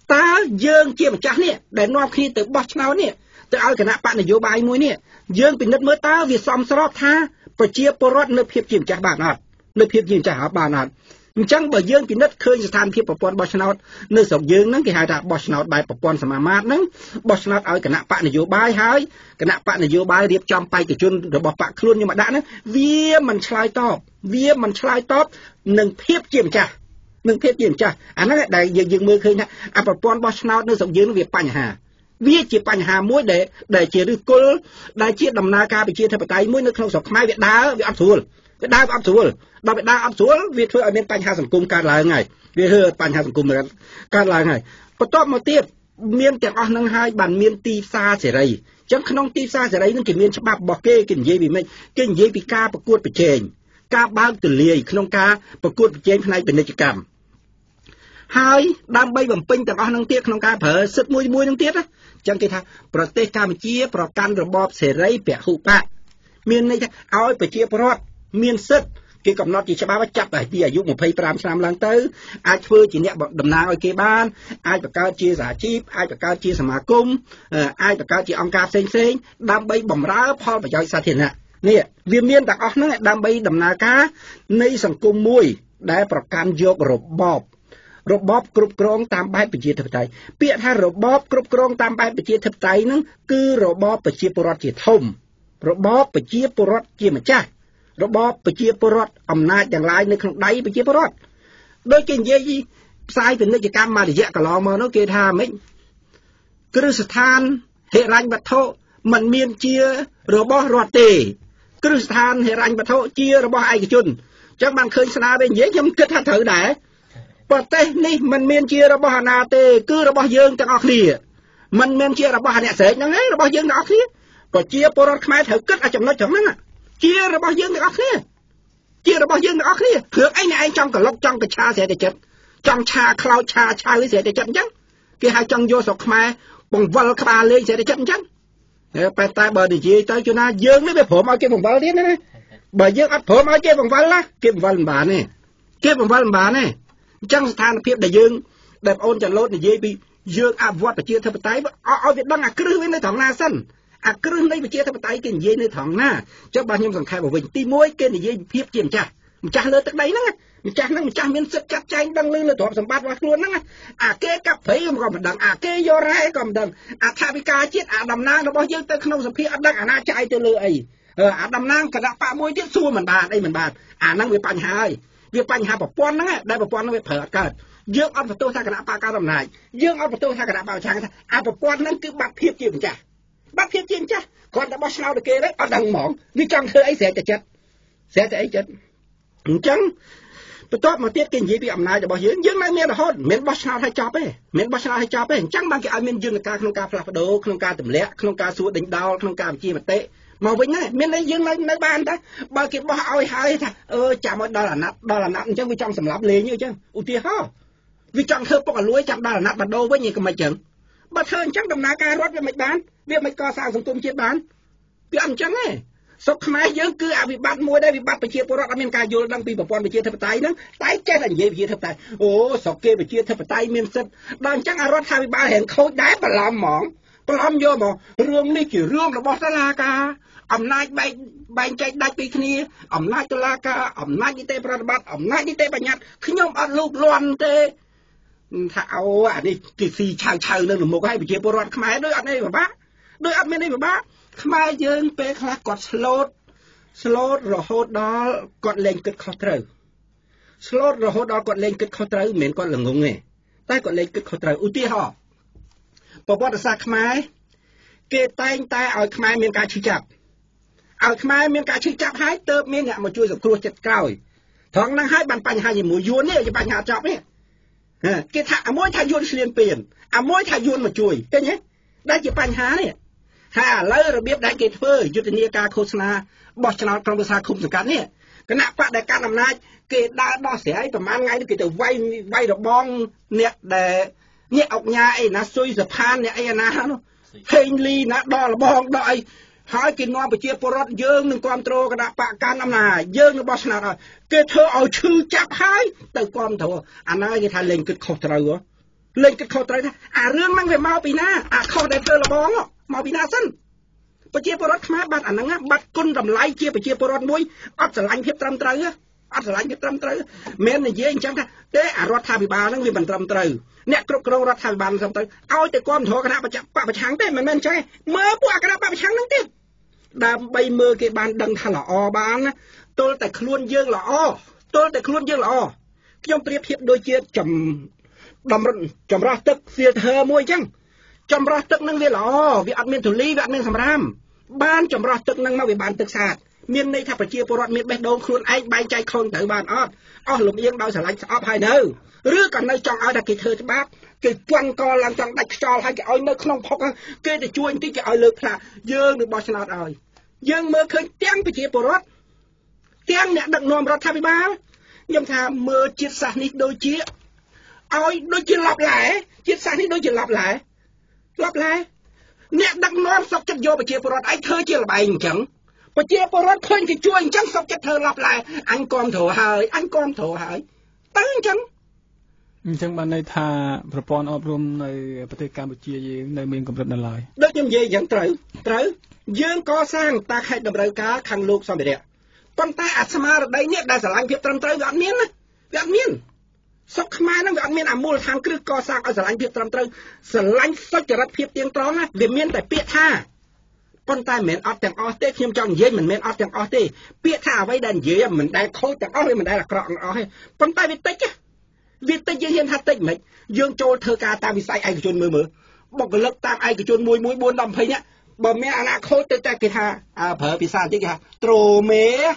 តើយើងជាម្ចាស់នេះដែលនាំគ្នាទៅបោះឆ្នោតនេះទៅឲ្យគណៈបកនយោបាយមួយនេះយើងពិនិត្យមើលតើវាសមស្របថាប្រជាពលរដ្ឋនៅភាពជាម្ចាស់បានអត់នៅភាពជាម្ចាស់បានអត់អញ្ចឹងបើយើងពិនិត្យឃើញស្ថានភាពប្រព័ន្ធបោះឆ្នោតនៅស្រុកយើងហ្នឹងគេហៅថាបោះឆ្នោតបែបប្រព័ន្ធសមាមាត្រហ្នឹងបោះឆ្នោតឲ្យគណៈបកនយោបាយហើយគណៈបកនយោបាយរៀបចំបេក្ខជនរបស់បកខ្លួនយកមកដាក់ហ្នឹងវាមិនឆ្លើយតបនឹងភាពជាម្ចាស់អាហ្នឹងដែលយើងមើលឃើញថាអាប្រព័ន្ធបោះឆ្នោតនៅស្រុកយើងវាបញ្ហាវាជាបញ្ហាមួយដែលជាឫសគល់ដែលជាដំណើរការប្រជាធិបតេយ្យមួយនៅក្នុងស្រុកខ្មែរវាដើរវាអត់ស្រួលដល់វាដើរអត់ស្រួលវាធ្វើឲ្យមានបញ្ហាសង្គមកើតឡើងហើយបន្ទាប់មកទៀតមានទាំងអស់នឹងហើយបានមានទីផ្សារសេរីអញ្ចឹងក្នុងទីផ្សារសេរីនឹងគេមានច្បាប់របស់គេនិយាយពីម៉េចគេនិយាយពីការប្រកួតប្រជែងការបើកទូលាយក្នុងការប្រកួតប្រជែងផ្នែកពាណិជ្ជកម្មហើយដើម្បីបំពេញទាំងអស់នឹងទៀតក្នុងការប្រើសិទ្ធិមួយនឹងទៀតអញ្ចឹងគេថាប្រទេសកម្ពុជាប្រកាន់របបសេរីពហុបកមានន័យថាឲ្យប្រជាពលរដ្ឋមានសិទ្ធិគេកំណត់ជាច្បាប់ចាប់ពីអាយុ25ឆ្នាំឡើងទៅអាចធ្វើជាអ្នកតំណាងឲ្យគេបានអាចបង្កើតជាសហជីពអាចបង្កើតជាសមាគមអាចបង្កើតជាអង្គការផ្សេងដើម្បីបម្រើផលប្រយោជន៍សាធារណៈនេះវាមានទាំងអស់ហ្នឹងដើម្បីដំណើរការនៃសង្គមមួយដែលប្រកាន់យករបបគ្រប់គ្រងតាមបែបប្រជាធិបតេយ្យពាក្យថារបបគ្រប់គ្រងតាមបែបប្រជាធិបតេយ្យហ្នឹងគឺរបបប្រជាពលរដ្ឋជាធំរបបប្រជាពលរដ្ឋជាម្ចាស់របបប្រជាពលរដ្ឋអំណាចទាំងឡាយនៅក្នុងដៃប្រជាពលរដ្ឋដូចគេនិយាយផ្សាយពាណិជ្ជកម្មមួយរយៈកន្លងមកនោះគេថាម៉េចគ្រឹះស្ថានហិរញ្ញវត្ថុមិនមានជារបស់រដ្ឋទេគ្រឹះស្ថានហិរញ្ញវត្ថុជារបស់ឯកជនអញ្ចឹងបានឃើញស្នាពេលនិយាយខ្ញុំគិតថាត្រូវដែរប្រទេសនេះមិនមានជារបស់អាណាទេគឺរបស់យើងទាំងអស់គ្នាមិនមែនជារបស់អ្នកស្រែកហ្នឹងឯងរបស់យើងទាំងអស់គ្នាប្រជាពលរដ្ឋខ្មែរត្រូវគិតឲ្យចំណុចត្រង់ហ្នឹងជារបស់យើងទាំងអស់គ្នាគ្រឿងអីអ្នកឯងចង់ក្លុកចង់កឆាស្រែតែចិត្តចង់ឆាខ្លោចឆាឆៅស្រែតែចិត្តអញ្ចឹងគេហៅចង់យកស្រុកខ្មែរបង្វិលក្បាលលេងស្រែតែចិត្តអញ្ចឹងតែបើនិយាយទៅជួនណាយើងនេះវាព្រមឲ្យគេបង្វិលទៀតណាបើយើងអត់ព្រមឲ្យគេបង្វិលណាគេបង្វិលមិនបានទេអញ្ចឹងស្ថានភាពដែលយើងដែលបងអូនចន្ទលូតនិយាយពីយើងអភិវឌ្ឍប្រជាធិបតេយ្យឲ្យវាដឹងអាគ្រឹះវានៅត្រង់ណាសិនអាគ្រឹះនៃប្រជាធិបតេយ្យគេនិយាយនៅត្រង់ណាចុះបើខ្ញុំសង្ខេបមកវិញទី1គេនិយាយភាពជាម្ចាស់លើទឹកដីហ្នឹងម្ចាស់មានសិទ្ធិចាត់ចែងដឹងលើទ្រព្យសម្បត្តិរបស់ខ្លួនហ្នឹងអាគេកាប់ព្រៃក៏មិនដឹងអាគេយករ៉ែក៏មិនដឹងអាថាវិការជាតិអាតំណាងរបស់យើងទៅក្នុងសភាអត់ដឹងអាណាចាយទៅលើអីអាតំណាងគណៈបកមួយទៀតសួរមិនបានអាហ្នឹងវាបញ្ហាហើយវាបញ្ហាប្រព័ន្ធហ្នឹងដែលប្រព័ន្ធហ្នឹងវាប្រើអត់កើតយើងអត់បន្ទោសថាគណៈបកកើតអំណាចយើងអត់បន្ទោសថាគណៈបកប្រឆាំងថាអាប្រព័ន្ធហ្នឹងគឺបាត់ភាពជាម្ចាស់គាត់តែបោះឆ្នោតទៅគេទេអត់ដឹងហ្មងវាចង់ធ្វើអីស្រែកតែចិត្តអញ្ចឹងបន្ទាប់មកទៀតគេនិយាយពីអំណាចរបស់យើងនៅមានរហូតមិនបោះឆ្នោតឲ្យចប់ទេអញ្ចឹងបានគេឲ្យមានយន្តការក្នុងការផ្លាស់ប្ដូរក្នុងការទម្លាក់ក្នុងការសួរដេញដោលក្នុងការបញ្ជាមតិមកវិញណាមានន័យយើងនៅបានតែបើគេបោះឲ្យហើយថាចាំឲ្យដល់អាណត្តិអញ្ចឹងវាចង់សម្លាប់លេងអញ្ចឹងឧទាហរណ៍វាចង់ធ្វើពុកអលួយចាំដល់អាណត្តិបណ្ដោវិញឯងក៏មិនអញ្ចឹងបើធ្វើអញ្ចឹងដំណើរការរដ្ឋវាមិនបានវាមិនកសាងសង្គមជាតិបានវាអត់អញ្ចឹងទេស្រុកខ្មែរយើងគឺអវិបត្តិមួយដែរវិបត្តិប្រជាពលរដ្ឋអត់មានការយល់ដឹងពីប្រព័ន្ធប្រជាធិបតេយ្យហ្នឹងតែចេះតែនិយាយប្រជាធិបតេយ្យស្រុកគេប្រជាធិបតេយ្យមានសិទ្ធិដល់អញ្ចឹងអារដ្ឋាភិបាលរៀងខូចដែរបន្លំយកមករឿងនេះជារឿងរបស់តុលាការអំណាចបែងចែកដាច់ពីគ្នាអំណាចតុលាការអំណាចនីតិប្រតិបត្តិអំណាចនីតិបញ្ញត្តិខ្ញុំអត់លូកលាន់ទេថាអានេះគេស៊ីឆៅនៅមុខឲ្យប្រជាពលរដ្ឋខ្មែរដូចអត់មានពិបាកខ្មែរយើងពេលខ្លះគាត់ស្លូតរហូតដល់គាត់លែងគិតខុសត្រូវមិនមែនគាត់ល្ងងទេតែគាត់លែងគិតខុសត្រូវឧទាហរណ៍ប្រវត្តិសាស្ត្រខ្មែរគេតែងតែឲ្យខ្មែរមានការឈឺចាប់ហើយទើបមានអ្នកមកជួយសង្គ្រោះចិត្តក្រោយត្រង់ហ្នឹងហើយបានបញ្ហាជាមួយយួននេះជាបញ្ហាចប់នេះគេថាអាមួយថាយួនឆ្លៀនពៀនអាមួយថាយួនមកជួយឃើញទេដែលជាបញ្ហានេះថាឥឡូវរបៀបដែលគេធ្វើយុទ្ធនាការឃោសនាបោះឆ្នោតក្រុមប្រឹក្សាឃុំសង្កាត់នេះគណៈបកដែលកាន់អំណាចគេដើរដោះស្រាយប្រហែលថ្ងៃគេទៅវាយរបងអ្នកដែលអ្នកអុកញ៉ាអីណាស៊ុយសផានអ្នកអីណានោះហេងលីណាដល់របងដល់អីហើយគេនាំប្រជាពលរដ្ឋយើងនឹងគ្រប់គ្រងគណៈបកកាន់អំណាចយើងនឹងបោះឆ្នោតគេធ្វើឲ្យឈឺចាប់ហើយទៅគ្រប់គ្រងអាណាគេថាលេងគិតខុសត្រូវ lên cái khâu tới rương mang về mau bị na khâu đẹp thơ là bóng mau bị na sân bây giờ bớt khám bắt năng bắt côn đầm lái chia bây giờ bớt muối ấp sờ lạnh hiếp trầm trời ấp sờ lạnh hiếp trầm trời men này dễ chẳng thế rót thà bị bà năng vì mình trầm trời nè cột cột rót thà bị bà trầm trời aoแต่ก้อนหัวกระดาษประชังเต้มันใช่เมื่อพวกกระดาษประชังนั่งเต้ดาใบมือกี่บานดังถลอบ้านนะตัวแต่คล้วนเยื่อละอ้อตัวแต่คล้วนเยื่อละอ้อยอมเปรียบเทียบโดยเจี๊ยจำรักตึกเสียเธอมวยจังจำรักตึกนั่งเรียละอ้อวิอัดเมียนถุลีวิอัดเมียนสำรามบ้านจำรักตึกนั่งมาวิบานตึกศาสตร์เมียนในทัพประเจียปรอดเมียนเบดโดงคล้วนไอ้ใบใจคนแต่บ้านอ้อหลุมเอียงดาวสลายอ้อภายเนอหรือกันในจองเอาแต่กิเธอจะบ้ากิจวันก่อนหลังจากได้จอให้กิเอาเนื้อขนมพกกิจะช่วยที่จะเอาเลือกพระเยื่อหรือบอชนาดเอายังเมื่อเคยเตี้ยงไปเจียปรอดเตี้ยงเนี่ยดักนอมรถทัพไปบ้ายังทำเมื่อจิตสานิโดยเจียเอาโดยจิตหลับไหลจิตสานิโดยจิตหลับไหลเนี่ยดักนอนสับจัดโยไปเจียปรอดไอ้เธอเจียใบจังไปเจียปรอดเคยจะช่วยจังสับจัดเธอหลับไหลอันกอมโถหายตั้งจังจังบันในทาประปอนอบรมในประเทศกัมพูชีในเมืองกำลังนั่นเลยโดยยังยังเต๋อยังก่อสร้างตาไข่ดำเนินการขังลูกสมัยเดียปนใต้อัศมาได้เนี่ยได้สลายเพียบเติมแบบนี้นะแบบนี้สกมานั่งแบบนี้มูลทางครึกก่อสร้างเอาสลายเพียบเติมสลายสัจรัตเพียบเตียงตรองนะเดี๋ยวมีแต่เปียท่าปนใต้เหม็นออดแต่งออเต้เขียมจังเย็นเหมือนเหม็นออดแต่งออเต้เปียท่าไว้ดันเยี่ยมเหมือนได้โคแต่งออให้มันได้ละกรองออให้ปนใต้ไปติ๊กวิทย์ยังทัดติดไหมยังโจเธอกาตามวิสัยไอ้กระจนมือบอกกันเลิกตามไอ้กระจนมวยบนดำเพยเนี่ยบอกแม่อนาคตแต่กิฮะเผอพิซซ่าที่กิฮะโตรเม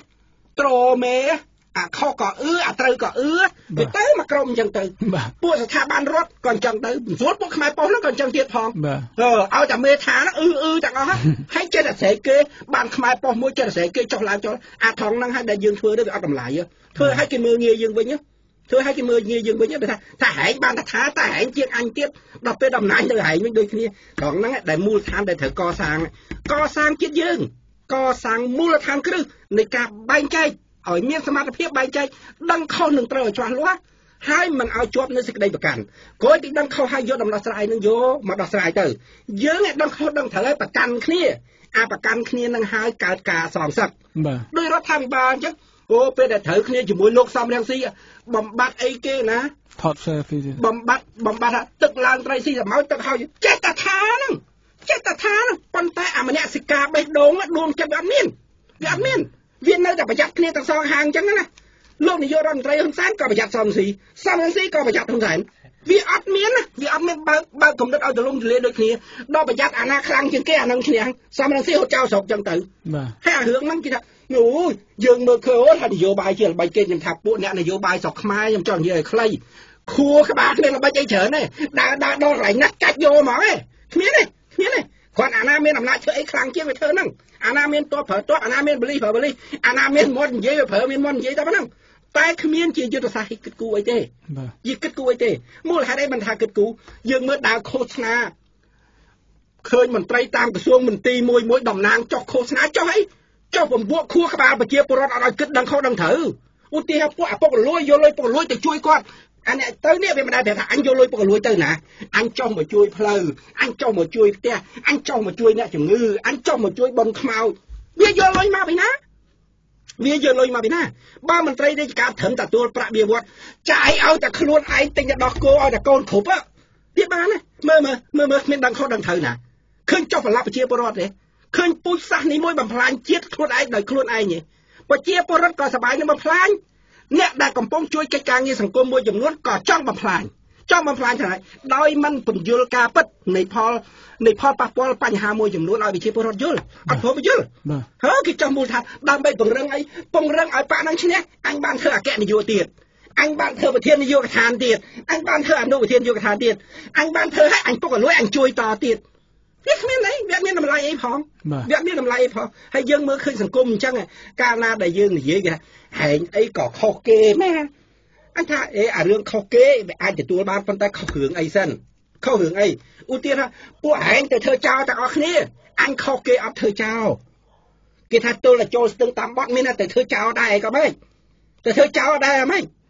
เข้าก่อเตยก่อไปเต้มากรมจังเตยพวกสถาบันรถก่อนจังเตยสวนพวกขมายปองแล้วก่อนจังเทียบทองเอาจากเมธานะจากเอาฮะให้เจริญเสกบ้านขมายปองมวยเจริญเสกจบแล้วจบทองนั่งให้ได้ยืนเธอได้เอากำไรเยอะเธอให้กินมือเงี้ยยืนไปเนี้ยเธอให้กินมือเงี้ยยืนไปเนี้ยไปถ้าหายบ้านท้าแต่หายเจียงอันเทียบดับไปดำนายเธอหายไม่โดยนี้ทองนั่งได้มูลฐานได้เธอก่อสร้างเจียงยืนก่อสร้างมูลฐานคือในการใบใจเอาเมียนสมาธิเพียบใบใจดังเข้าหนึ่งเตยจวนล้วนให้มันเอาจวบในสิ่งใดประกันก็ติดดังเข้าให้โยดำรัสไลนึงโยมาดัสไลเตยเยอะเนี่ยดังเข้าดังเถอะประกันขี้ประกันขี้นั่งหายการกาสองสักโดยรัฐบาลจังโอ้เป็นแต่เถอะขี้อยู่มวยโลกซ้ำแรงซีบำบัดไอ้เก้นะถอดเสื้อฟีบำบัดตึกลางไตรซีสมัยตึกเขาเจตทานั่งปนแต่มันเนี่ยสิกาไปโดงดวงจะแบบนี้เวียนเลยแต่ประหยัดเนี่ยต่างซองห่างจังนะโลกนิยมรันไตรทั้งสามก็ประหยัดซ้ำสีก็ประหยัดทั้งสามวีอัดเมียนบางกลุ่มนักเอาแต่ลงทะเลโดยนี้ดอกประหยัดอาณาคลังจึงแก่นังเชียงซ้ำทั้งสีเขาเจ้าศกจังตื่นให้อาเหืองนั่งกินหนูยืงมือเขียวถ้านโยบายเกี่ยวกับใบเกณฑ์ยังทับปุ๊เนี่ยนโยบายสอกไม้ยังจอนเยอะใครครัวขบาเนี่ยเราใบใจเฉินเนี่ยด่าโดนไหลนักจัดโยหมอเมียนคนอาณาเมียนอำนาจเชื่อไอ้คลังเกี่ยวกับเธอนั่งอาณาเมียนตัวเผอตัวอาณาเมียนบริอาณาเมียนมดเย่เผอเมียนมดเย่แต่พนังแต่ขมิ้นจีจุดสาหิกกูไอ้เต้ยิกกูไอ้เต้มูลหาได้บรรทากกูยังเมื่อดาวโฆษณาเคยมันไตรตามกระทรวงมันตีมวยดำนางจอกโฆษณาจ้อยเจ้าผมบวกคู่ขบาปเจียปรอดอะไรกึศดังเขาดังเถออุติฮะพวกปกลุยโยลอยปกลุยแต่ช่วยก่อนอันนี้เต้เนี่ยเป็นมาได้แต่ถ้าอันโยลอยปกลุยเต้นะอันจ้องมาช่วยเพลออันจ้องมาช่วยเตี้ยอันจ้องมาช่วยเนี่ยจะงืออันจ้องมาช่วยบนขมาวเวียโยลอยมาไปนะบ้ามันไตรได้การถึงแต่ตัวประเบียวัดจ่ายเอาแต่ครวนไอติงจะดอกโกเอาแต่โกนขบอ่ะที่บ้านนะเมื่อไม่ดังเขาดังเธอนะขึ้นเจ้าฝรั่งไปเชียร์ปรอดเลยขึ้นปุ้ยซานี่มวยบำพลานเจี๊ยดครวนไอโดยครวนไอเนี่ยไปเชียร์ปรอดก็สบายเนี่ยบำพลานเนี่ยได้กำปองช่วยกิจการเงินสังคมมวยจำนวนก็จ้องบำพลานเท่าไหร่โดยมันเป็นยุลกาปัดในพอปะปอลปัญหามวยจำนวนเอาไปเชียร์ปรอดยุลอัดผมไปยุลเฮ้ยกิจมูลธาดำไปปงเรื่องไอ้ปะนั่งเช่นนี้อันบ้านเธอแกะในโยเตียดอันบ้านเธอประเทศในโยกทานเตียดอันบ้านเธออันโนประเทศโยกทานเตียดอันบ้านเธอให้อันปกติอันช่วยต่อเตียดเรียกไม่ไหนแบบนี้ทำลายไอ้พองแบบนี้ทำลายไอ้พองให้ยืงมือขึ้นสังคมจังไงการนาได้ยืงเยอะแยะให้ไอ้ก่อข้อเกย์แม่อันถ้าเรื่องข้อเกย์แบบอันจะตัวบ้านคนแต่ข้อหึงไอ้เส้นข้อหึงไอ้อุตินะพวกแห่งแต่เธอเจ้าแต่ออกนี้อันข้อเกย์อัพเธอเจ้ากิจตัวละโจสตึงตามบอสไม่น่าแต่เธอเจ้าได้ก็ไม่แต่เธอเจ้าได้ไหม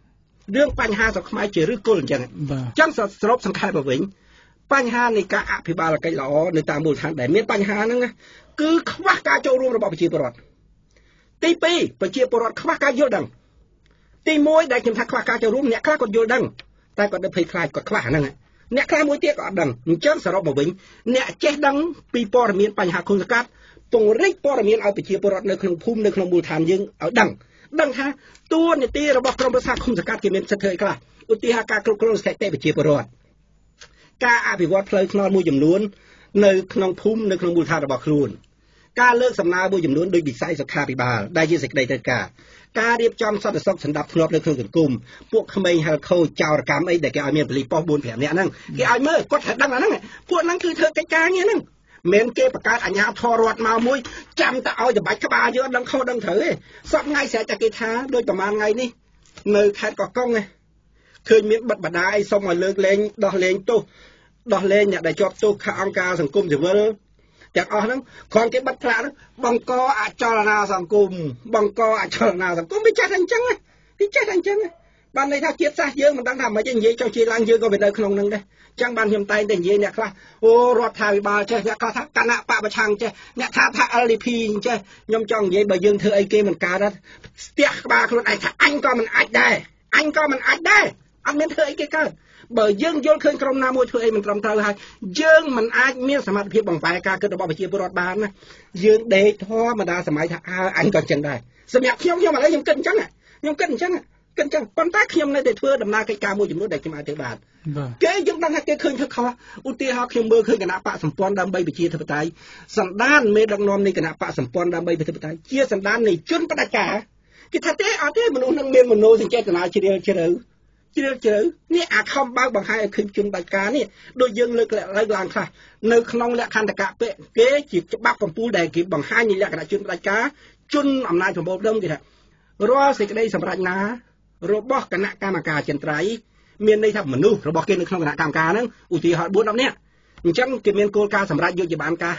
រឿងបញ្ហាស្រុកខ្មែរជាឫសគល់អញ្ចឹងសរុបសង្ខេបមកវិញបញ្ហានៃការអភិបាលកិច្ចល្អនៅតាមមូលដ្ឋានដែលមានបញ្ហាហ្នឹងគឺខ្វះការចូលរួមរបស់ប្រជាពលរដ្ឋទី2ប្រជាពលរដ្ឋខ្វះការយល់ដឹងទី1ដែលខ្ញុំថាខ្វះការចូលរួមអ្នកខ្លះគាត់យល់ដឹងតែគាត់នៅភ័យខ្លាចគាត់ខ្វះហ្នឹងអ្នកខ្លះមួយទៀតក៏អត់ដឹងអញ្ចឹងសរុបមកវិញអ្នកចេះដឹងពីព័ត៌មានបញ្ហាគុណសង្កាត់ពង្រីកព័ត៌មានឲ្យប្រជាពលរដ្ឋនៅក្នុងភូមិនៅក្នុងមូលដ្ឋានយើងឲ្យដឹងថាតួនាទីរបស់ក្រុមប្រឹក្សាគុំសង្កាត់គេមានសិទ្ធិខ្លះឧទាហរណ៍ការគ្រប់គ្រងស្ថិតិប្រជាពលរដ្ឋការអភិវឌ្ឍផ្លូវថ្នល់មួយចំនួននៅក្នុងភូមិនៅក្នុងមូលដ្ឋានរបស់ខ្លួនការលើកសំណើមួយចំនួនដោយវិស័យសុខាភិបាលដែលជាសេចក្តីត្រូវការរៀបចំសន្តិសុខសណ្ដាប់ធ្នាប់នៅក្នុងសង្គមពួកក្មេងហិលខូចចោរកម្មអីដែលគេឲ្យមានប៉ូលីសប៉ុស្តិ៍ 4-5 នាក់ហ្នឹងគេឲ្យមើលគាត់ត្រូវដឹងអាហ្នឹងពួកហ្នឹងគឺធ្វើកិច្ចការងារហ្នឹងមិនគេបង្កើតអាជ្ញាធររដ្ឋមកមួយចាំតែឲ្យច្បាច់ក្បាលយកដឹងខុសដឹងត្រូវទេសប្ថ្ងៃស្រេចតែគេថាដូចប្រហែលថ្ងៃនេះនៅខេត្តកោះកុងឃើញមានបិទបដាអីសុំឲ្យលើកលែងដោះលែងអ្នកដែលជាប់ទោសខាងអង្គការសង្គមស៊ីវិលទាំងអស់ហ្នឹងគ្រាន់គេបិទផ្លាកហ្នឹងបង្កអចលនាសង្គមវាចេះតែអញ្ចឹងបានន័យថាជាតិសាសន៍យើងមិនដឹងថាមិននិយាយចុះជាឡើងយើងក៏វានៅក្នុងហ្នឹងដែរអញ្ចឹងបានខ្ញុំតែងតែនិយាយអ្នកខ្លះអូរដ្ឋាភិបាលចេះអ្នកខ្លះថាគណៈបកប្រឆាំងចេះអ្នកថា LDP ចេះខ្ញុំចង់និយាយបើយើងធ្វើអីគេមិនកើតស្ទះក្បាលខ្លួនឯងថាអញក៏មិនអាចដែរអត់មានធ្វើអីគេកើតបើយើងយល់ឃើញក្រុមណាមួយធ្វើអីមិនត្រឹមត្រូវហើយយើងមិនអាចមានសមត្ថភាពបង្វែរការគិតរបស់ប្រជាពលរដ្ឋបានណាយើងដេកធម្មតាសម័យថាអញក៏អញ្ចឹងដែរសម្រាប់ខ្ញុំឥឡូវខ្ញុំគិតអញ្ចឹងប៉ុន្តែខ្ញុំនៅតែធ្វើដំណើរកិច្ចការមួយចំនួនដែលខ្ញុំអាចធ្វើបានគេយើងដឹងថាគេឃើញធ្វើខុសឧទាហរណ៍ខ្ញុំមើលឃើញគណៈបកសម្ព័ន្ធដើម្បីប្រជាធិបតេយ្យសន្តានមេដឹកនាំនៃគណៈបកសម្ព័ន្ធដើម្បីប្រជាធិបតេយ្យជាសន្តាននៃជនផ្ដាច់ការគេថាទេអត់ទេមនុស្សនឹងមានមនោសញ្ចេតនាជ្រាលជ្រៅនេះអាខំបើកបង្ហាញឲ្យឃើញជនផ្ដាច់ការនេះដូចយើងលើកឡើងខ្លះនៅក្នុងលក្ខន្តិកៈពាក្យគេជាច្បាប់កម្ពុជាដែលគេបង្ហាញលក្ខណៈជនផ្ដាច់ការជនអំណាចប្រមូលផ្ដុំគេថារាល់សេចក្តីសម្រេចណារបស់គណៈកម្មការចិនត្រៃមានន័យថាមនុស្សរបស់គេនៅក្នុងគណៈកម្មការហ្នឹងឧទាហរណ៍ 4-10 នាក់អញ្ចឹងគេមានគោលការណ៍សម្រេចយកជាបានការ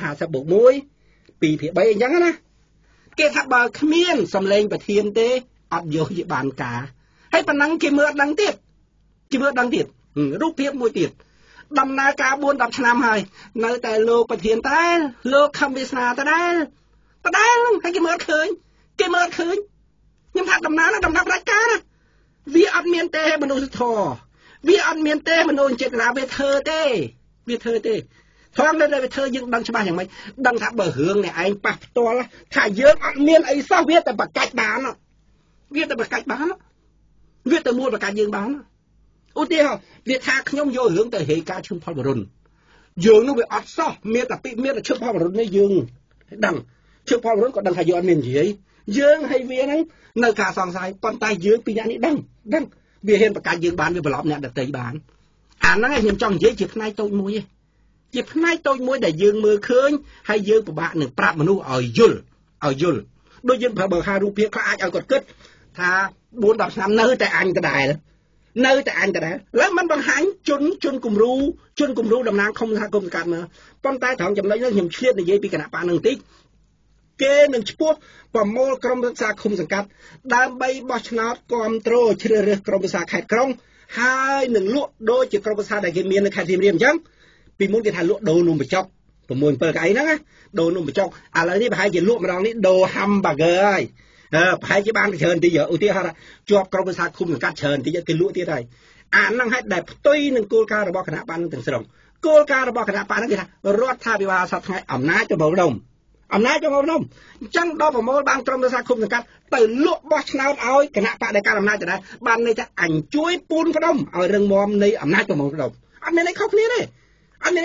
50+1 2/3 អញ្ចឹងណាគេថាបើគ្មានសម្លេងប្រធានទេអត់យកជាបានការហើយប៉ុណ្ណឹងគេមើលអត់ដឹងទៀតរូបភាពមួយទៀតដំណើរការ 4-10 ឆ្នាំហើយនៅតែលោកប្រធានតែលោកខំវាសនាដដែលហើយគេមើលឃើញខ្ញុំថាដំណើរប្រជាការណាវាអត់មានទេមនុស្សធម៌វាអត់មានទេមនុស្សចេតនាវាធ្វើទេថងនៅតែវាធ្វើយើងដឹងច្បាស់យ៉ាងម៉េចដឹងថាបើរឿងនេះឯងប៉ះផ្ទាល់ថាយើងអត់មានអីសោះវាតែបកាច់បានវាទៅមូលបកាច់យើងបានឧទាហរណ៍វាថាខ្ញុំយករឿងទៅហេការឈឹមផលបរុនយើងនោះវាអត់សោះមានតែមានតែឈឹមផលបរុននេះយើងដឹងឈឹមផលបរុនក៏ដឹងថាយើងអត់មាននិយាយយើងហើយវាហ្នឹងនៅការសង្ស័យប៉ុន្តែយើងពីរនាក់នេះដឹងវាហ៊ានបកាច់យើងបានវាប្រឡប់អ្នកដទៃបានអាហ្នឹងខ្ញុំចង់និយាយជាផ្នែកតូចមួយដែលយើងមើលឃើញហើយយើងពិបាកនឹងប្រាប់មនុស្សឲ្យយល់ដូចយើងប្រើបើហារូបភាពខ្លះអាចឲ្យគាត់គិតថា 4-10 ឆ្នាំនៅតែអញដដែលឡើយមិនបង្ហាញជនគំរូតំណាងឃុំសហគមន៍សង្កាត់មើលប៉ុន្តែត្រង់ចំណុចនេះខ្ញុំឆ្លៀតនិយាយពីគណៈបកនឹងបន្តិចគេនឹងឈ្មោះប្រមូលក្រុមប្រឹក្សាឃុំសង្កាត់ដើម្បីបោះឆ្នោតគ្រប់គ្រងជ្រើសរើសក្រុមប្រឹក្សាខេត្តក្រុងហើយនឹងលក់ដូចជាក្រុមប្រឹក្សាដែលគេមាននៅខេត្តសៀមរាបអញ្ចឹងពីមុនគេថាលក់ដូរនំបញ្ចុក 6-7 កៅអីហ្នឹងណាដូរនំបញ្ចុកឥឡូវនេះប្រហែលជាលក់ម្ដងនេះដូរ hamburger ហើយប្រហែលជាបានច្រើនតិចឧទាហរណ៍ជាប់ក្រុមប្រឹក្សាឃុំសង្កាត់ច្រើនតិចគេលក់ទៀតហើយអាហ្នឹងហេតុដែលផ្ទុយនឹងគោលការណ៍របស់គណៈបកទាំងស្រុងគោលការណ៍របស់គណៈបកហ្នឹងគេថារដ្ឋាភិបាលសប្តាហ៍ថ្ងៃអំណាចប្រមូលផ្ដុំអញ្ចឹងដល់ប្រមូលបានក្រុមប្រឹក្សាឃុំសង្កាត់ទៅលក់បោះឆ្នោតឲ្យគណៈបកដែលកាន់អំណាចដែរបានន័យថាអញជួយពូនផ្ដុំឲ្យរឹងមាំនៃអំណាចប្រមូលផ្ដុំអត់មានអីខុសគ្នាទេឃើញទេ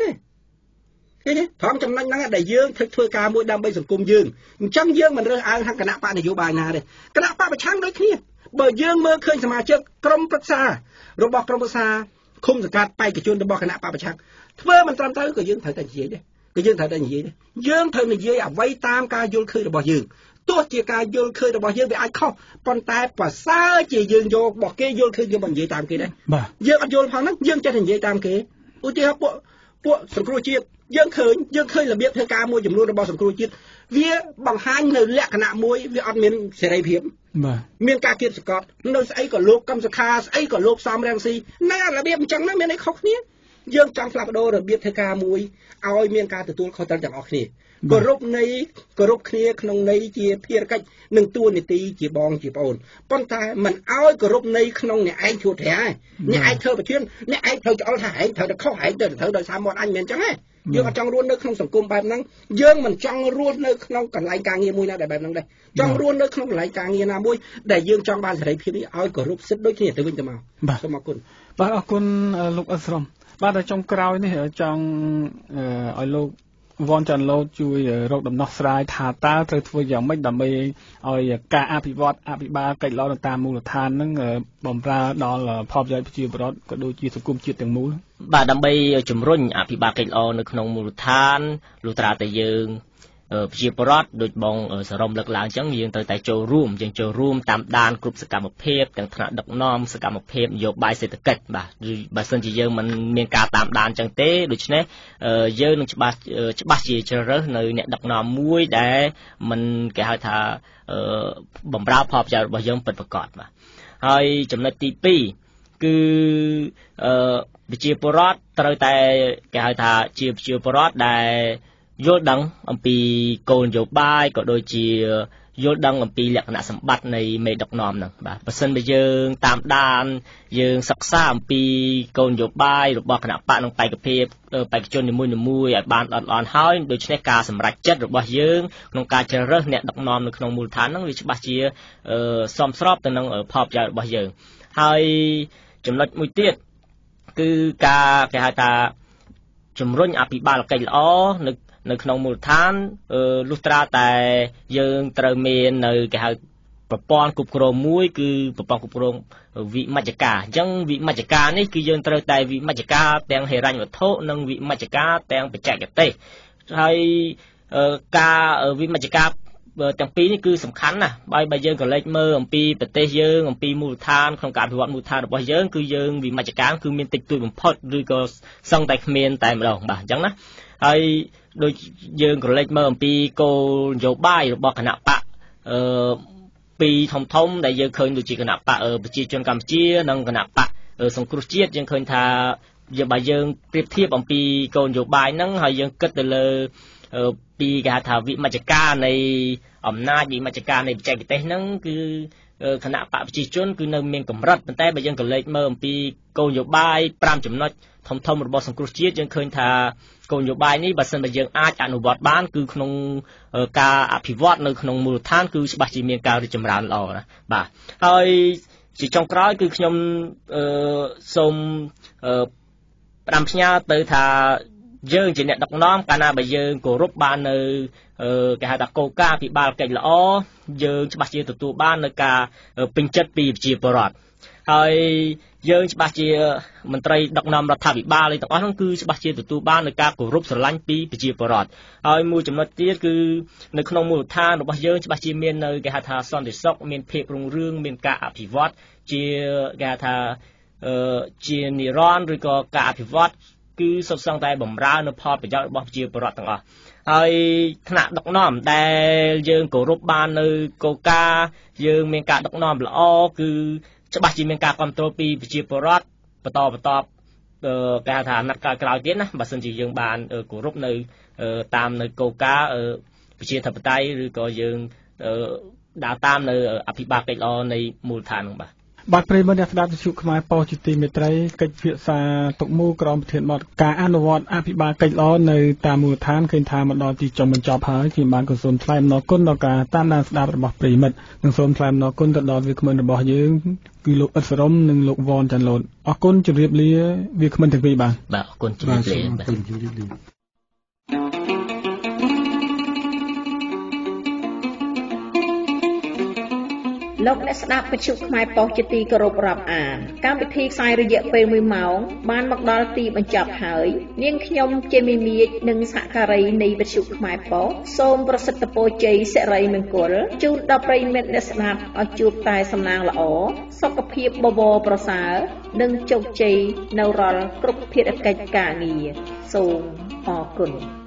ត្រង់ចំណុចហ្នឹងដែលយើងធ្វើការមួយដើម្បីសង្គមយើងអញ្ចឹងយើងមិនរើសអើងថាគណៈបកនយោបាយណាទេគណៈបកប្រឆាំងដូចគ្នាបើយើងមើលឃើញសមាជិកក្រុមប្រឹក្សារបស់ក្រុមប្រឹក្សាឃុំសង្កាត់បេក្ខជនរបស់គណៈបកប្រឆាំងធ្វើមិនត្រឹមត្រូវក៏យើងត្រូវតែនិយាយដែរយើងត្រូវនិយាយអ្វីតាមការយល់ឃើញរបស់យើងទោះជាការយល់ឃើញរបស់យើងវាអាចខុសប៉ុន្តែប្រសើរជាយើងយករបស់គេយល់ឃើញយើងមិននិយាយតាមគេដែរយើងអត់យល់ផងហ្នឹងយើងចេះតែនិយាយតាមគេឧទាហរណ៍ពួកសង្គ្រោះជាតិយើងឃើញរបៀបធ្វើការមួយចំនួនរបស់សង្គ្រោះជាតិវាបង្ហាញនៅលក្ខណៈមួយវាអត់មានសេរីភាពបាទមានការគៀបសង្កត់នៅស្អីក៏លោកកម្មសខាស្អីក៏លោកសំរងស៊ីណារបៀបអញ្ចឹងណាមានអីខុសគ្នាយើងចង់ផ្លាស់ប្ដូររបៀបធ្វើការមួយឲ្យមានការទទួលខុសត្រូវទាំងអស់គ្នាគោរពគ្នាក្នុងន័យជាភារកិច្ចនិងតួនាទីជាបងជាប្អូនប៉ុន្តែមិនឲ្យគោរពន័យក្នុងអ្នកឯងឈួតត្រាអ្នកឯងធ្វើប្រធានអ្នកឯងត្រូវច្អល់ថាឯងត្រូវតែខុសឯងត្រូវដោយសារមាត់អញមិនអញ្ចឹងទេយើងអត់ចង់រស់នៅក្នុងសង្គមបែបហ្នឹងយើងមិនចង់រស់នៅក្នុងកន្លែងការងារមួយណាដែលបែបហ្នឹងដែរចង់រស់នៅក្នុងកន្លែងការងារណាមួយដែលយើងចង់បានសេរីភាពនេះឲ្យគោរពសិទ្ធិដូចគ្នាទៅវិញទៅមកសូមអរគុណបាទអរគុណលោកអ៊ិតស្រមបាទដល់ចុងក្រោយនេះចង់ឲ្យលោកវ៉ាន់ចាន់ឡូជួយរកដំណោះស្រាយថាតើត្រូវធ្វើយ៉ាងម៉េចដើម្បីឲ្យការអភិវឌ្ឍអភិបាលកិច្ចល្អនៅតាមមូលដ្ឋានហ្នឹងបំរើដល់ផលប្រយោជន៍ប្រជាពលរដ្ឋក៏ដូចជាសង្គមជាតិទាំងមូលបាទដើម្បីជំរុញអភិបាលកិច្ចល្អនៅក្នុងមូលដ្ឋានលុះត្រាតែយើងប្រជាពលរដ្ឋដូចបងសរំលើកឡើងអញ្ចឹងយើងត្រូវតែចូលរួមតាមដានគ្រប់សកម្មភាពទាំងថ្នាក់ដឹកនាំសកម្មភាពនយោបាយសេដ្ឋកិច្ចបាទបើសិនជាយើងមិនមានការតាមដានអញ្ចឹងទេដូច្នេះយើងនឹងច្បាស់ជាជ្រើសរើសនៅអ្នកដឹកនាំមួយដែលមិនគេហៅថាបំរើផលប្រយោជន៍របស់យើងពិតប្រាកដបាទហើយចំណុចទី2គឺប្រជាពលរដ្ឋត្រូវតែគេហៅថាជាប្រជាពលរដ្ឋដែលយល់ដឹងអំពីគោលនយោបាយក៏ដូចជាយល់ដឹងអំពីលក្ខណៈសម្បត្តិនៃមេដឹកនាំហ្នឹងបាទបើសិនបើយើងតាមដានយើងសិក្សាអំពីគោលនយោបាយរបស់គណៈបកនិងបេក្ខភាពបេក្ខជននីមួយៗឲ្យបានអត់អន់ហើយដូច្នេះការសម្រេចចិត្តរបស់យើងក្នុងការជ្រើសរើសអ្នកដឹកនាំនៅក្នុងមូលដ្ឋានហ្នឹងវាច្បាស់ជាសមស្របទៅនឹងផលប្រយោជន៍របស់យើងហើយចំណុចមួយទៀតគឺការគេហៅថាជំរុញអភិបាលកិច្ចល្អនៅក្នុងមូលដ្ឋានលុះត្រាតែយើងត្រូវមាននៅគេហៅប្រព័ន្ធគ្រប់គ្រងមួយគឺប្រព័ន្ធគ្រប់គ្រងវិមជ្ឈការអញ្ចឹងវិមជ្ឈការនេះគឺយើងត្រូវតែវិមជ្ឈការទាំងហិរញ្ញវត្ថុនិងវិមជ្ឈការទាំងបច្ចេកទេសហើយការវិមជ្ឈការទាំងពីរនេះគឺសំខាន់ណាស់បើយើងក៏លេចមើលអំពីប្រទេសយើងអំពីមូលដ្ឋានក្នុងការអភិវឌ្ឍមូលដ្ឋានរបស់យើងគឺយើងវិមជ្ឈការគឺមានតិចតួចបំផុតឬក៏សឹងតែគ្មានតែម្ដងបាទអញ្ចឹងណាហើយដូចយើងក៏លេចមើលអំពីគោលនយោបាយរបស់គណៈបកពីរធំដែលយើងឃើញដូចជាគណៈបកប្រជាជនកម្ពុជានិងគណៈបកសង្គ្រោះជាតិយើងឃើញថាបើយើងប្រៀបធៀបអំពីគោលនយោបាយហ្នឹងហើយយើងគិតទៅលើពីគេហៅថាវិមជ្ឈការនៃអំណាចវិមជ្ឈការនៃបច្ចេកទេសហ្នឹងគឺគណៈបកប្រជាជនគឺនៅមានកម្រិតប៉ុន្តែបើយើងក៏លេចមើលអំពីគោលនយោបាយ5ចំណុចធំរបស់សង្គ្រោះជាតិយើងឃើញថាគោលនយោបាយនេះបើសិនបើយើងអាចអនុវត្តបានគឺក្នុងការអភិវឌ្ឍនៅក្នុងមូលដ្ឋានគឺច្បាស់ជាមានការរីកចម្រើនល្អណាបាទហើយជាចុងក្រោយគឺខ្ញុំសូមផ្ដាំផ្ញើទៅថាយើងជាអ្នកដឹកនាំកាលណាបើយើងគោរពបាននៅគេហៅថាគោលការណ៍អភិបាលកិច្ចល្អយើងច្បាស់ជាទទួលបាននៅការពេញចិត្តពីប្រជាពលរដ្ឋហើយយើងច្បាស់ជាមន្ត្រីដឹកនាំរដ្ឋាភិបាលទាំងអស់ហ្នឹងគឺច្បាស់ជាទទួលបាននៅការគោរពស្រឡាញ់ពីប្រជាពលរដ្ឋហើយមួយចំណុចទៀតគឺនៅក្នុងមូលដ្ឋានរបស់យើងច្បាស់ជាមាននៅគេហៅថាសន្តិសុខមានភាពរុងរឿងមានការអភិវឌ្ឍជាគេហៅថាជានិរន្តរ៍ឬក៏ការអភិវឌ្ឍគឺសុទ្ធសឹងតែបំរើនៅផលប្រយោជន៍របស់ប្រជាពលរដ្ឋទាំងអស់ហើយថ្នាក់ដឹកនាំដែលយើងគោរពបាននៅគោលការណ៍យើងមានការដឹកនាំល្អគឺច្បាស់ជាមានការគ្រប់គ្រងពីប្រជាពលរដ្ឋបន្តគេហៅថាអាណត្តិក្រោយទៀតណាបើសិនជាយើងបានគោរពនៅតាមនៅគោលការណ៍ប្រជាធិបតេយ្យឬក៏យើងដើរតាមនៅអភិបាលកិច្ចល្អនៃមូលដ្ឋានហ្នឹងបាទប្រិយមិត្តអ្នកស្ដាប់វិទ្យុខ្មែរប៉ុស្តិ៍ជាទីមេត្រីកិច្ចពិភាក្សាទុកមូលក្រមប្រធានបទការអនុវត្តអភិបាលកិច្ចល្អនៅតាមមូលដ្ឋានឃើញថាមកដល់ទីចុងបញ្ចប់ហើយខ្ញុំបានក៏សូមថ្លែងអំណរគុណដល់ការតាមដានស្ដាប់របស់ប្រិយមិត្តនិងសូមថ្លែងអំណរគុណទៅដល់វាគ្មិនរបស់យើងគឺលោកអ៊ិតសរមនិងលោកវ៉ាន់ចាន់ឡូតអរគុណជម្រាបលាវាគ្មិនទាំងពីរបាទអរគុណជម្រាបលាលោកអ្នកស្ដាប់វិទ្យុខ្មែរប៉ុស្តិ៍ជាទីគោរពរាប់អានកម្មវិធីផ្សាយរយៈពេល1ម៉ោងបានមកដល់ទីបញ្ចប់ហើយនាងខ្ញុំជាមីមៀកនិងសហការីនៃវិទ្យុខ្មែរប៉ុស្តិ៍សូមប្រសិទ្ធពរជ័យសិរីមង្គលជូនដល់ប្រិយមិត្តអ្នកស្ដាប់ឲ្យជួបតែសំណាងល្អសុខភាពបបរប្រសើរនិងជោគជ័យនៅរាល់គ្រប់ភារកិច្ចការងារសូមអរគុណ